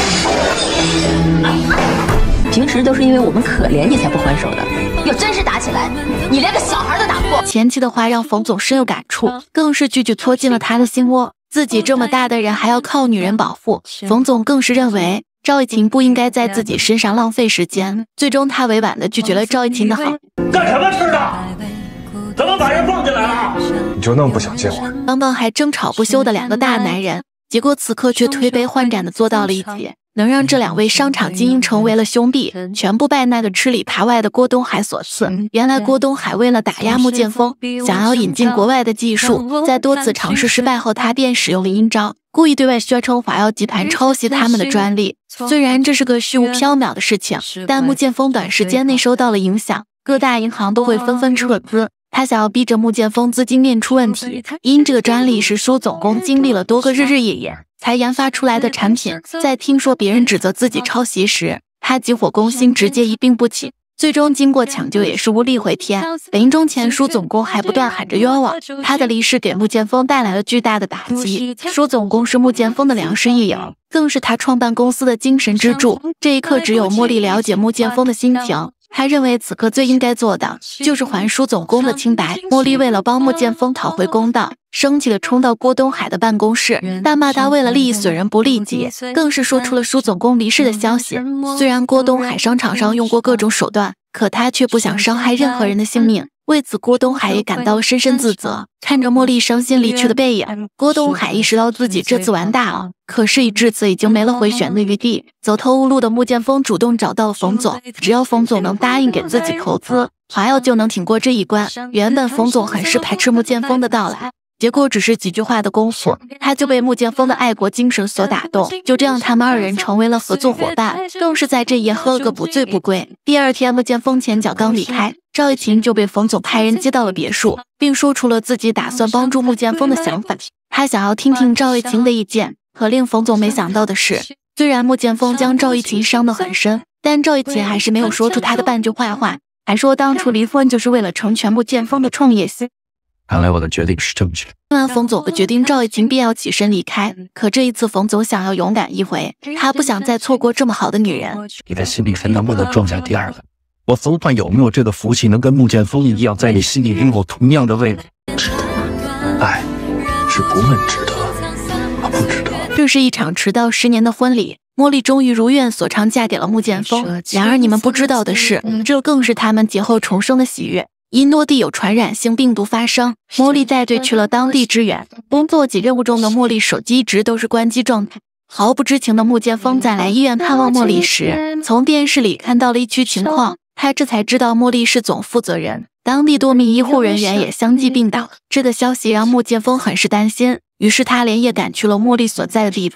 你。平时都是因为我们可怜你才不还手的，要真是打起来，你连个小孩都打不过。 前妻的话让冯总深有感触，更是句句戳进了他的心窝。自己这么大的人还要靠女人保护，冯总更是认为赵一晴不应该在自己身上浪费时间。最终他委婉地拒绝了赵一晴的好。 干什么吃的？怎么把人放进来了？ 你就那么不想见我？ 刚刚还争吵不休的两个大男人，结果此刻却推杯换盏的坐到了一起，能让这两位商场精英成为了兄弟，全部拜那个吃里扒外的郭东海所赐。原来郭东海为了打压穆剑锋，想要引进国外的技术，在多次尝试失败后，他便使用了阴招，故意对外宣称华耀集团抄袭他们的专利。虽然这是个虚无缥缈的事情，但穆剑锋短时间内受到了影响，各大银行都会纷纷撤资。他想要逼着穆剑锋资金链出问题，因这个专利是舒总工经历了多个日日夜夜才研发出来的产品，在听说别人指责自己抄袭时，他急火攻心，直接一病不起。最终经过抢救也是无力回天。临终前，舒总工还不断喊着冤枉，他的离世给穆剑锋带来了巨大的打击。舒总工是穆剑锋的良师益友，更是他创办公司的精神支柱。这一刻，只有茉莉了解穆剑锋的心情。他认为此刻最应该做的就是还舒总工的清白。茉莉为了帮穆剑锋讨回公道，生气地冲到郭东海的办公室，大骂他为了利益损人不利己，更是说出了舒总工离世的消息。虽然郭东海商场上用过各种手段，可他却不想伤害任何人的性命。为此，郭东海也感到深深自责。看着茉莉伤心离去的背影，郭东海意识到自己这次完大了。可事已至此，已经没了回旋的余地。走投无路的穆剑锋主动找到了冯总，只要冯总能答应给自己投资，华耀就能挺过这一关。原本冯总很是排斥穆剑锋的到来，结果只是几句话的功夫，他就被穆剑锋的爱国精神所打动。就这样，他们二人成为了合作伙伴，更是在这夜喝了个不醉不归。第二天，穆剑锋前脚刚离开，赵一晴就被冯总派人接到了别墅，并说出了自己打算帮助穆剑锋的想法。他想要听听赵一晴的意见，可令冯总没想到的是，虽然穆剑锋将赵一晴伤得很深，但赵一晴还是没有说出他的半句坏话，还说当初离婚就是为了成全穆剑锋的创业心。 看来我的决定是正确。 听完冯总的决定，赵一晴便要起身离开。可这一次，冯总想要勇敢一回，他不想再错过这么好的女人。 你的心里还能不能装下第二个？我冯焕有没有这个福气，能跟穆剑锋一样，在你心里拥有同样的位置？值得，爱是不问值得和不值得。 这是一场迟到十年的婚礼，茉莉终于如愿所偿嫁给了穆剑锋。然而你们不知道的是，这更是他们劫后重生的喜悦。因多地有传染性病毒发生，茉莉带队去了当地支援。工作及任务中的茉莉手机一直都是关机状态。毫不知情的穆剑锋在来医院探望茉莉时，从电视里看到了一区情况，他这才知道茉莉是总负责人，当地多名医护人员也相继病倒。这个消息让穆剑锋很是担心，于是他连夜赶去了茉莉所在的地方，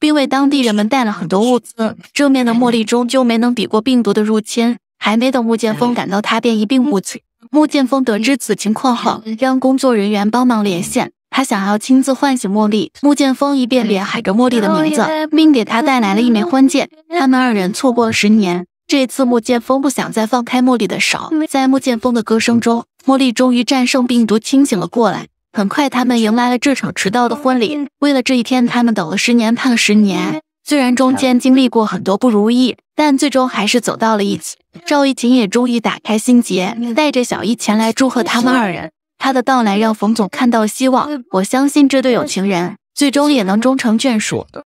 并为当地人们带了很多物资。正面的茉莉终究没能抵过病毒的入侵，还没等穆剑锋赶到，他便一病不起。穆剑锋得知此情况后，让工作人员帮忙连线，他想要亲自唤醒茉莉。穆剑锋一遍遍喊着茉莉的名字，并给她带来了一枚婚戒。他们二人错过了十年。这次穆剑锋不想再放开茉莉的手，在穆剑锋的歌声中，茉莉终于战胜病毒，清醒了过来。很快，他们迎来了这场迟到的婚礼。为了这一天，他们等了十年，盼了十年。虽然中间经历过很多不如意，但最终还是走到了一起。赵一晴也终于打开心结，带着小易前来祝贺他们二人。他的到来让冯总看到希望，我相信这对有情人最终也能终成眷属。